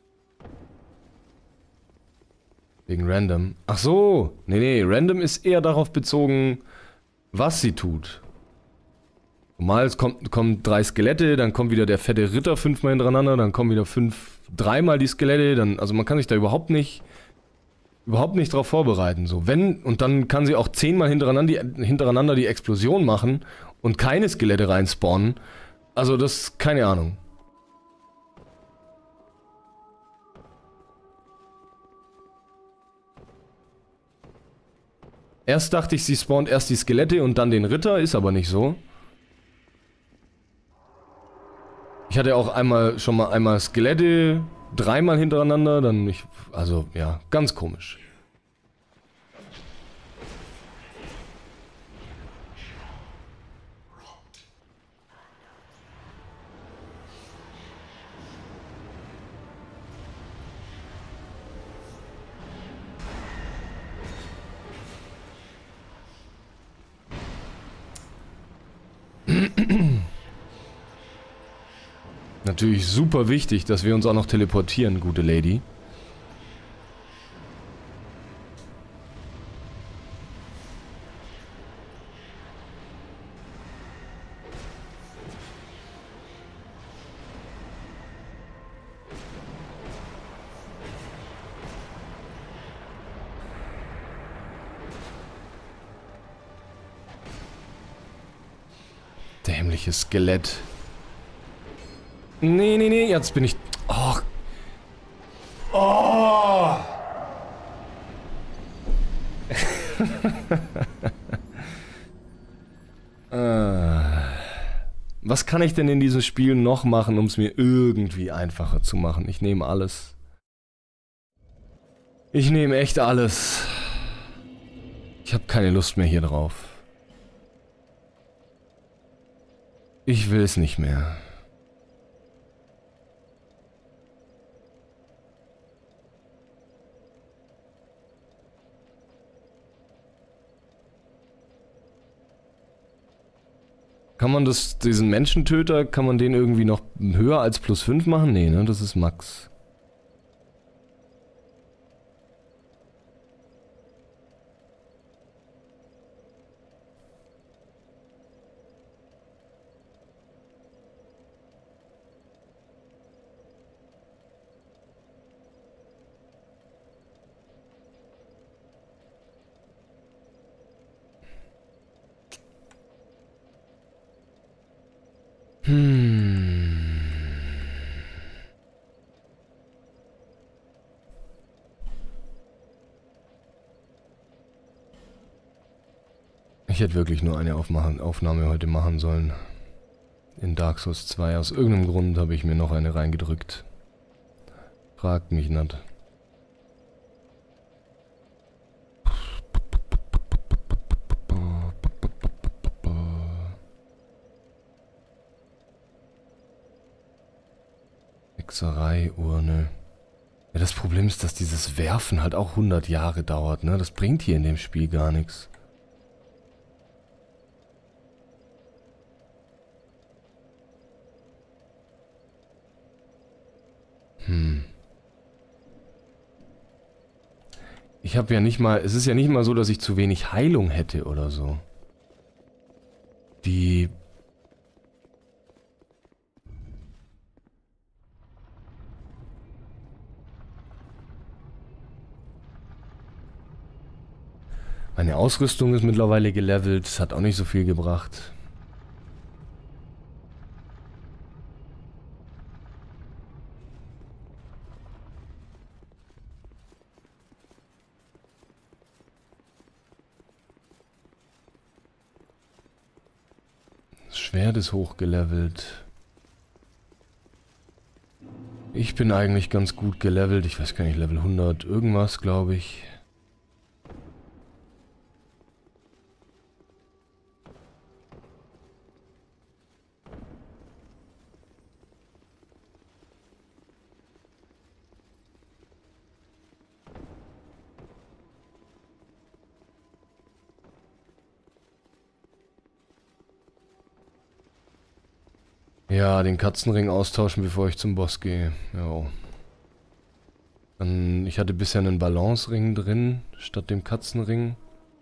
Wegen Random. Ach so! Nee, nee, Random ist eher darauf bezogen, was sie tut. Normal, es kommt, kommen drei Skelette, dann kommt wieder der fette Ritter fünfmal hintereinander, dann kommen wieder fünf, dreimal die Skelette, dann, also man kann sich da überhaupt nicht, überhaupt nicht drauf vorbereiten, so. Wenn, und dann kann sie auch zehnmal hintereinander die, hintereinander die Explosion machen und keine Skelette reinspawnen. Also das, keine Ahnung. Erst dachte ich, sie spawnt erst die Skelette und dann den Ritter, ist aber nicht so. Ich hatte auch einmal, schon mal einmal Skelette, dreimal hintereinander, dann ich, also ja, ganz komisch. Natürlich super wichtig, dass wir uns auch noch teleportieren, gute Lady. Dämliches Skelett. Nee, nee, nee, jetzt bin ich... Oh. Oh. Was kann ich denn in diesem Spiel noch machen, um es mir irgendwie einfacher zu machen? Ich nehme alles. Ich nehme echt alles. Ich habe keine Lust mehr hier drauf. Ich will es nicht mehr. Kann man das, diesen Menschentöter, kann man den irgendwie noch höher als plus fünf machen? Nee, ne? Das ist Max. Hm. Ich hätte wirklich nur eine Aufmachen, Aufnahme heute machen sollen. In Dark Souls zwei. Aus irgendeinem Grund habe ich mir noch eine reingedrückt. Fragt mich nicht. Hexerei-Urne. Ja, das Problem ist, dass dieses Werfen halt auch hundert Jahre dauert, ne? Das bringt hier in dem Spiel gar nichts. Hm. Ich habe ja nicht mal... Es ist ja nicht mal so, dass ich zu wenig Heilung hätte oder so. Die... Meine Ausrüstung ist mittlerweile gelevelt, hat auch nicht so viel gebracht. Das Schwert ist hochgelevelt. Ich bin eigentlich ganz gut gelevelt. Ich weiß gar nicht, Level hundert irgendwas, glaube ich. Ja, den Katzenring austauschen, bevor ich zum Boss gehe. Jo. Dann, ich hatte bisher einen Balance-Ring drin, statt dem Katzenring.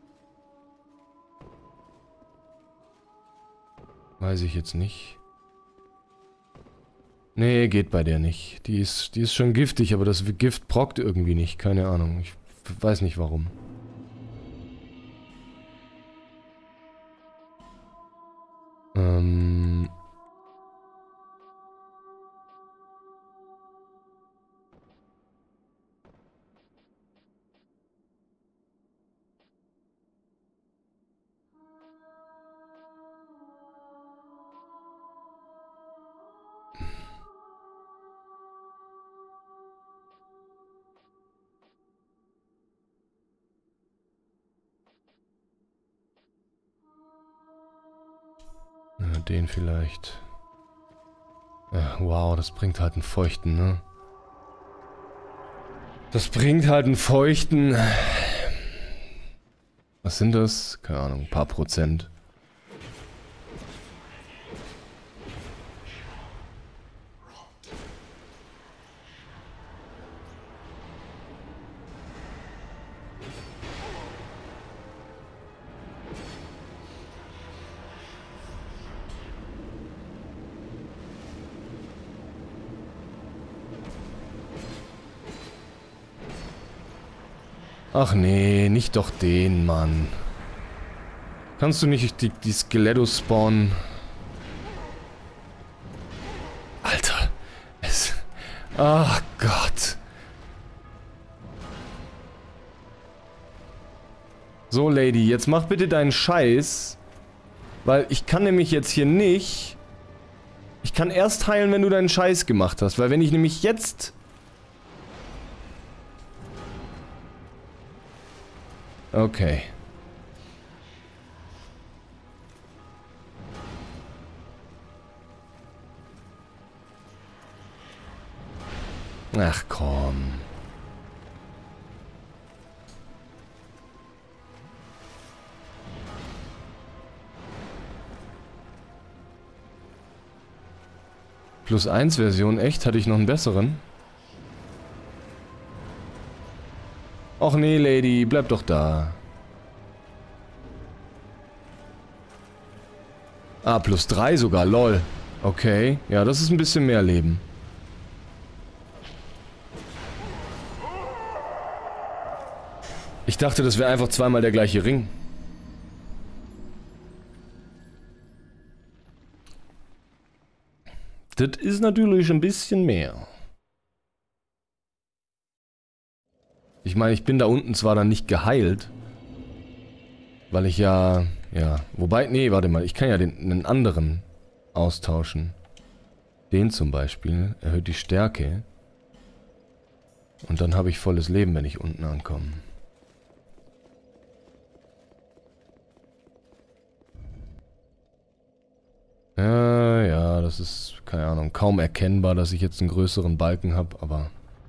Weiß ich jetzt nicht. Nee, geht bei der nicht. Die ist, die ist schon giftig, aber das Gift prockt irgendwie nicht. Keine Ahnung. Ich weiß nicht warum. Ähm... Den vielleicht. Ja, wow, das bringt halt einen Feuchten, ne? Das bringt halt einen Feuchten. Was sind das? Keine Ahnung, ein paar Prozent. Ach nee, nicht doch den, Mann. Kannst du nicht die, die Skelettos spawnen? Alter. Es... Ach Gott. So, Lady, jetzt mach bitte deinen Scheiß. Weil ich kann nämlich jetzt hier nicht... Ich kann erst heilen, wenn du deinen Scheiß gemacht hast. Weil wenn ich nämlich jetzt... Okay. Ach komm. Plus eins Version, echt? Hatte ich noch einen besseren? Och nee, Lady, bleib doch da. Ah, plus drei sogar, lol. Okay, ja, das ist ein bisschen mehr Leben. Ich dachte, das wäre einfach zweimal der gleiche Ring. Das ist natürlich ein bisschen mehr. Ich meine, ich bin da unten zwar dann nicht geheilt, weil ich ja, ja, wobei, nee, warte mal, ich kann ja den einen anderen austauschen. Den zum Beispiel, erhöht die Stärke. Und dann habe ich volles Leben, wenn ich unten ankomme. Ja, ja, das ist, keine Ahnung, kaum erkennbar, dass ich jetzt einen größeren Balken habe, aber...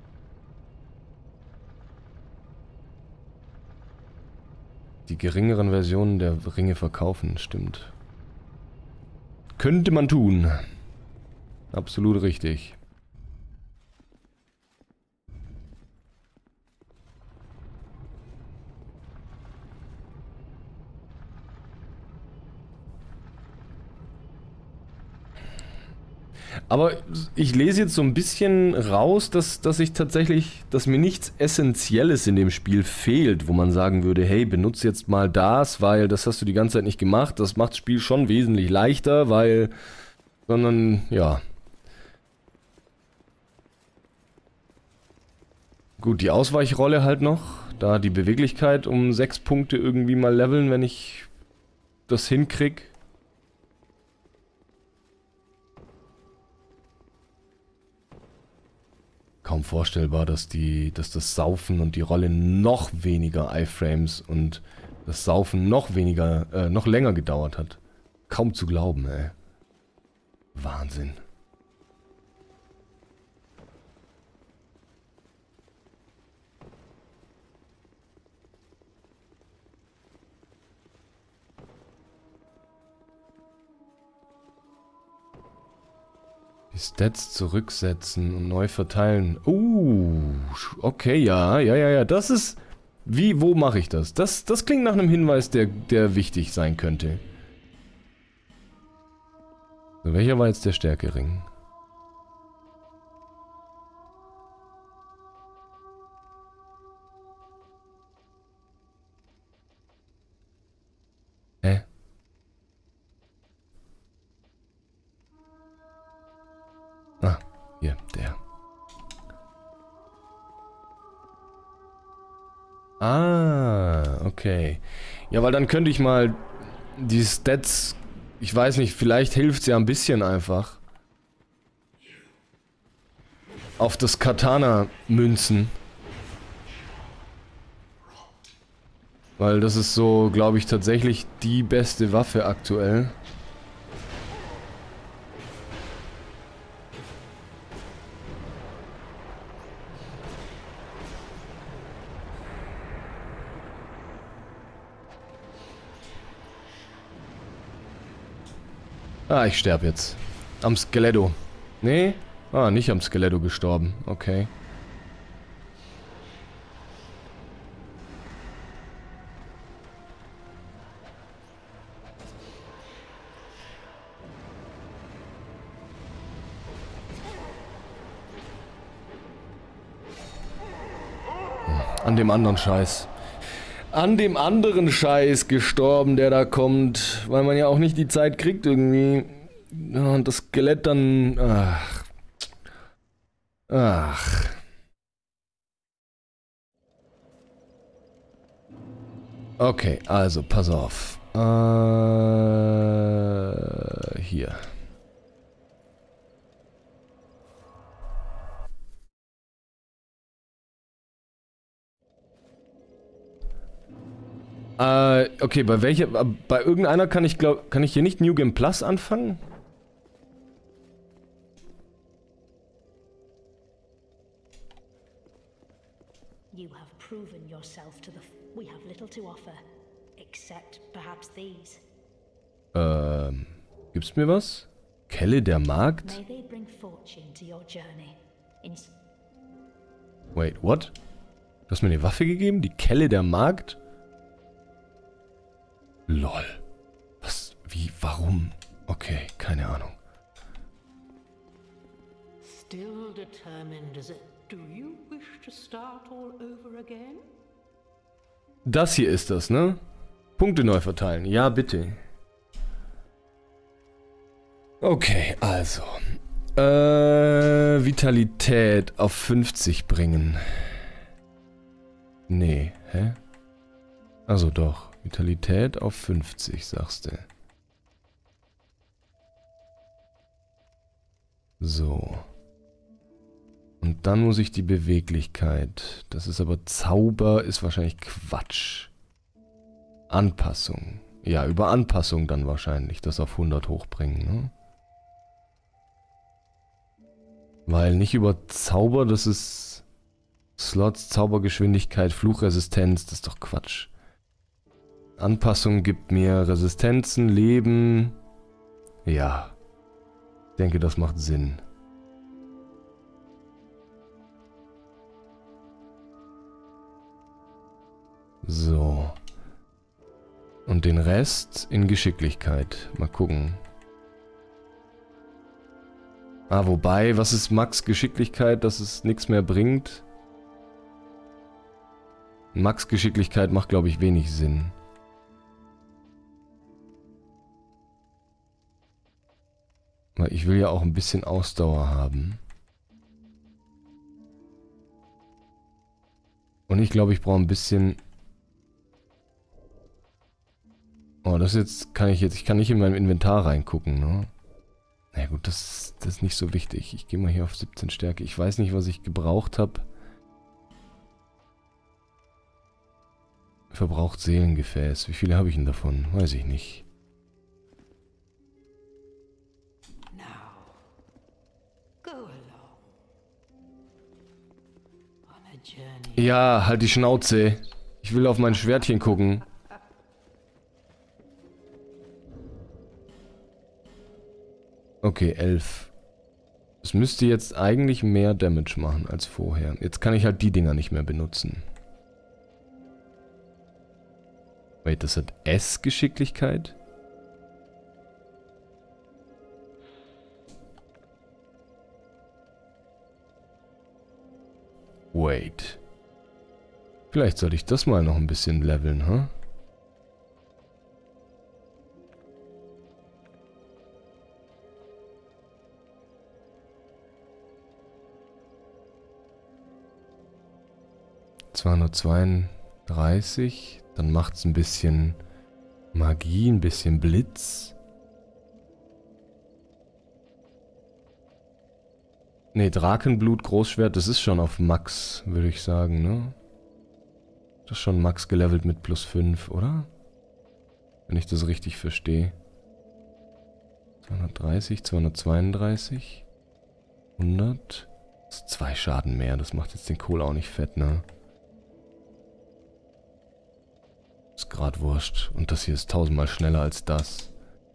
Die geringeren Versionen der Ringe verkaufen, stimmt. Könnte man tun. Absolut richtig. Aber ich lese jetzt so ein bisschen raus, dass, dass ich tatsächlich, dass mir nichts Essentielles in dem Spiel fehlt, wo man sagen würde, hey, benutze jetzt mal das, weil das hast du die ganze Zeit nicht gemacht. Das macht das Spiel schon wesentlich leichter, weil, sondern, ja. Gut, die Ausweichrolle halt noch, da die Beweglichkeit um sechs Punkte irgendwie mal leveln, wenn ich das hinkrieg. kaum vorstellbar, dass die, dass das Saufen und die Rolle noch weniger Iframes und das Saufen noch weniger, äh, noch länger gedauert hat. Kaum zu glauben, ey. Wahnsinn. Die Stats zurücksetzen und neu verteilen. Uh, okay, ja, ja, ja, ja. Das ist... Wie, wo mache ich das? Das, das klingt nach einem Hinweis, der, der wichtig sein könnte. So, welcher war jetzt der Stärkering? Hä? Ah, hier, der. Ah, okay. Ja, weil dann könnte ich mal die Stats, ich weiß nicht, vielleicht hilft es ja ein bisschen einfach, auf das Katana münzen. Weil das ist so, glaube ich, tatsächlich die beste Waffe aktuell. Ah, ich sterbe jetzt. Am Skeletto. Nee? Ah, nicht am Skeletto gestorben. Okay. An dem anderen Scheiß. An dem anderen Scheiß gestorben, der da kommt, weil man ja auch nicht die Zeit kriegt irgendwie. Und das Skelett dann... Ach. Ach. Okay, also, pass auf. Äh, hier. Äh, okay, bei welcher, bei irgendeiner kann ich glaub, kann ich hier nicht New Game Plus anfangen? You have proven yourself to the f we have little to offer, except perhaps these. Ähm, gibt's mir was? Kelle der Markt? May they bring fortune to your journey. In Wait, what? Du hast mir eine Waffe gegeben? Die Kelle der Markt? Lol. Was? Wie? Warum? Okay, keine Ahnung. Still determined as it. Do you wish to start all over again? Das hier ist das, ne? Punkte neu verteilen. Ja, bitte. Okay, also. Äh, Vitalität auf fünfzig bringen. Nee, hä? Also doch. Vitalität auf fünfzig, sagst du. So. Und dann muss ich die Beweglichkeit. Das ist aber Zauber, ist wahrscheinlich Quatsch. Anpassung. Ja, über Anpassung dann wahrscheinlich das auf hundert hochbringen, ne? Weil nicht über Zauber, das ist Slots, Zaubergeschwindigkeit, Fluchresistenz, das ist doch Quatsch. Anpassung gibt mir Resistenzen, Leben. Ja. Ich denke, das macht Sinn. So. Und den Rest in Geschicklichkeit. Mal gucken. Ah, wobei, was ist Max Geschicklichkeit, dass es nichts mehr bringt? Max Geschicklichkeit macht, glaube ich, wenig Sinn. Weil ich will ja auch ein bisschen Ausdauer haben. Und ich glaube, ich brauche ein bisschen... Oh, das jetzt kann ich jetzt... Ich kann nicht in mein Inventar reingucken, ne? Na gut, das, das ist nicht so wichtig. Ich gehe mal hier auf siebzehn Stärke. Ich weiß nicht, was ich gebraucht habe. Verbraucht Seelengefäß. Wie viele habe ich denn davon? Weiß ich nicht. Ja, halt die Schnauze. Ich will auf mein Schwertchen gucken. Okay, elf. Es müsste jetzt eigentlich mehr Damage machen als vorher. Jetzt kann ich halt die Dinger nicht mehr benutzen. Wait, das hat S-Geschicklichkeit? Wait. Vielleicht sollte ich das mal noch ein bisschen leveln, huh? zweihundertzweiunddreißig. Dann macht es ein bisschen Magie, ein bisschen Blitz. Ne, Drakenblut, Großschwert, das ist schon auf Max, würde ich sagen, ne? Das ist schon Max gelevelt mit plus fünf, oder? Wenn ich das richtig verstehe. zweihundertdreißig, zweihundertzweiunddreißig. hundert. Das ist zwei Schaden mehr, das macht jetzt den Kohl auch nicht fett, ne? Ist grad wurscht. Und das hier ist tausendmal schneller als das.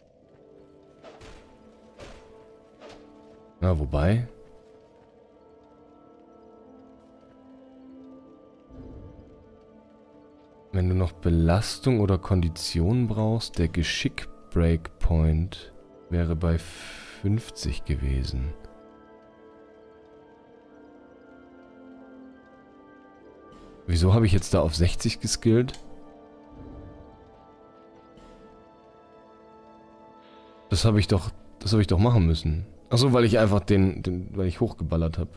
Ja, wobei... Wenn du noch Belastung oder Kondition brauchst, der Geschick-Breakpoint wäre bei fünfzig gewesen. Wieso habe ich jetzt da auf sechzig geskillt? Das habe ich doch, das habe ich doch machen müssen. Achso, weil ich einfach den, den weil ich hochgeballert habe.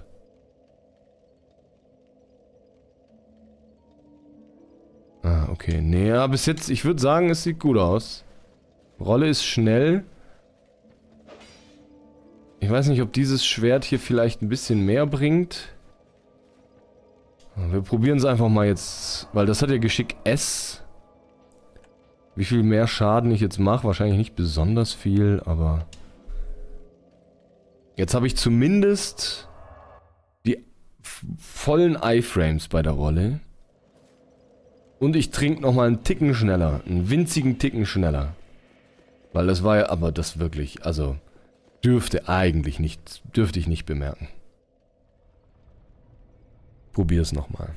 Ah, okay. Nee, ja, bis jetzt, ich würde sagen, es sieht gut aus. Rolle ist schnell. Ich weiß nicht, ob dieses Schwert hier vielleicht ein bisschen mehr bringt. Wir probieren es einfach mal jetzt, weil das hat ja Geschick S. Wie viel mehr Schaden ich jetzt mache, wahrscheinlich nicht besonders viel, aber... Jetzt habe ich zumindest die vollen Iframes bei der Rolle. Und ich trinke nochmal einen Ticken schneller. Einen winzigen Ticken schneller. Weil das war ja, aber das wirklich, also dürfte eigentlich nicht, dürfte ich nicht bemerken. Probier es nochmal.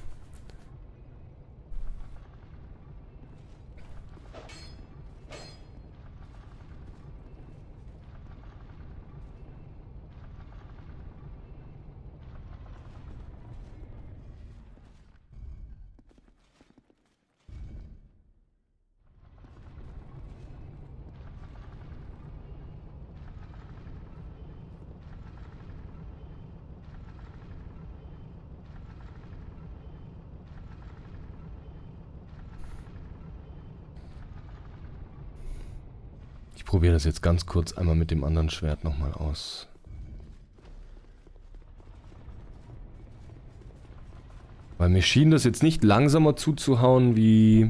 Ich probiere das jetzt ganz kurz einmal mit dem anderen Schwert nochmal aus. Weil mir schien das jetzt nicht langsamer zuzuhauen wie...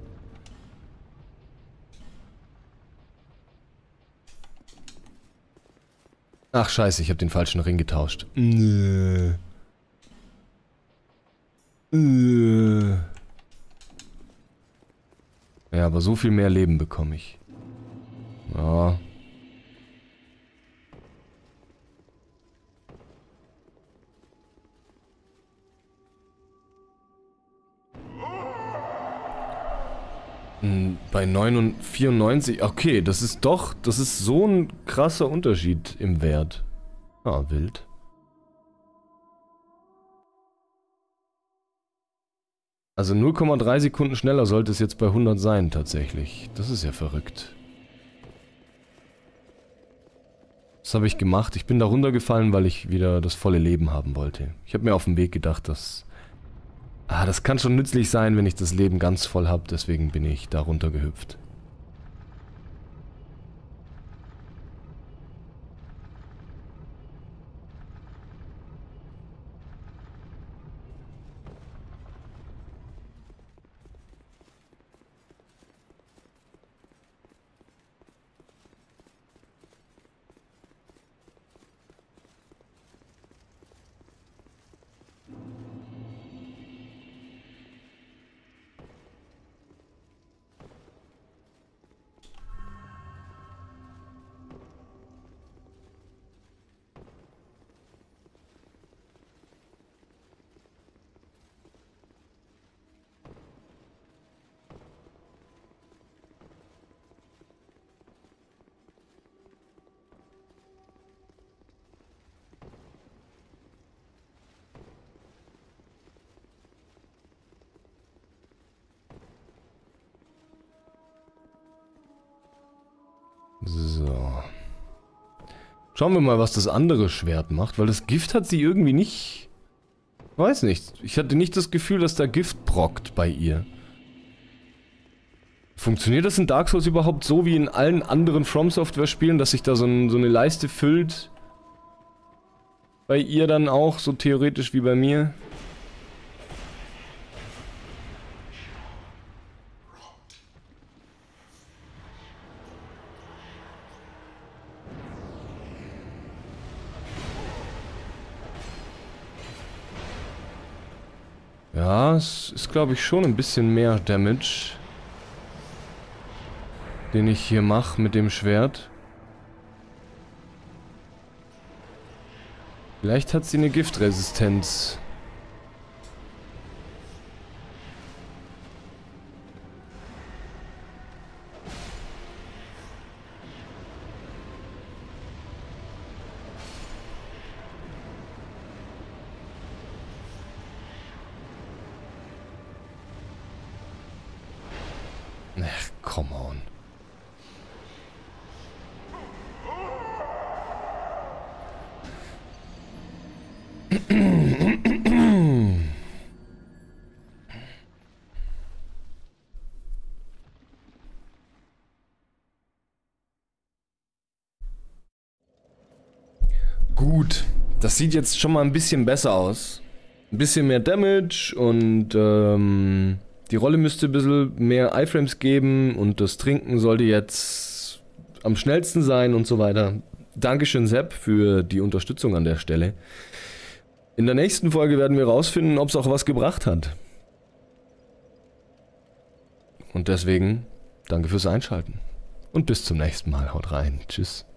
Ach scheiße, ich habe den falschen Ring getauscht. Nö. Nö. Ja, aber so viel mehr Leben bekomme ich. Ja. Bei vierundneunzig, okay, das ist doch, das ist so ein krasser Unterschied im Wert. Ah, wild. Also null Komma drei Sekunden schneller sollte es jetzt bei hundert sein, tatsächlich. Das ist ja verrückt. Das habe ich gemacht. Ich bin da runtergefallen, weil ich wieder das volle Leben haben wollte. Ich habe mir auf dem Weg gedacht, dass... Ah, das kann schon nützlich sein, wenn ich das Leben ganz voll habe. Deswegen bin ich da runtergehüpft. So. Schauen wir mal, was das andere Schwert macht, weil das Gift hat sie irgendwie nicht... Weiß nicht. Ich hatte nicht das Gefühl, dass da Gift brockt bei ihr. Funktioniert das in Dark Souls überhaupt so wie in allen anderen From Software Spielen, dass sich da so, ein, so eine Leiste füllt? Bei ihr dann auch, so theoretisch wie bei mir? Ja, es ist, glaube ich, schon ein bisschen mehr Damage, den ich hier mache mit dem Schwert. Vielleicht hat sie eine Giftresistenz. Ach, come on. Gut, das sieht jetzt schon mal ein bisschen besser aus. Ein bisschen mehr Damage und ähm, die Rolle müsste ein bisschen mehr Iframes geben und das Trinken sollte jetzt am schnellsten sein und so weiter. Dankeschön, Sepp, für die Unterstützung an der Stelle. In der nächsten Folge werden wir rausfinden, ob es auch was gebracht hat. Und deswegen, danke fürs Einschalten. Und bis zum nächsten Mal. Haut rein. Tschüss.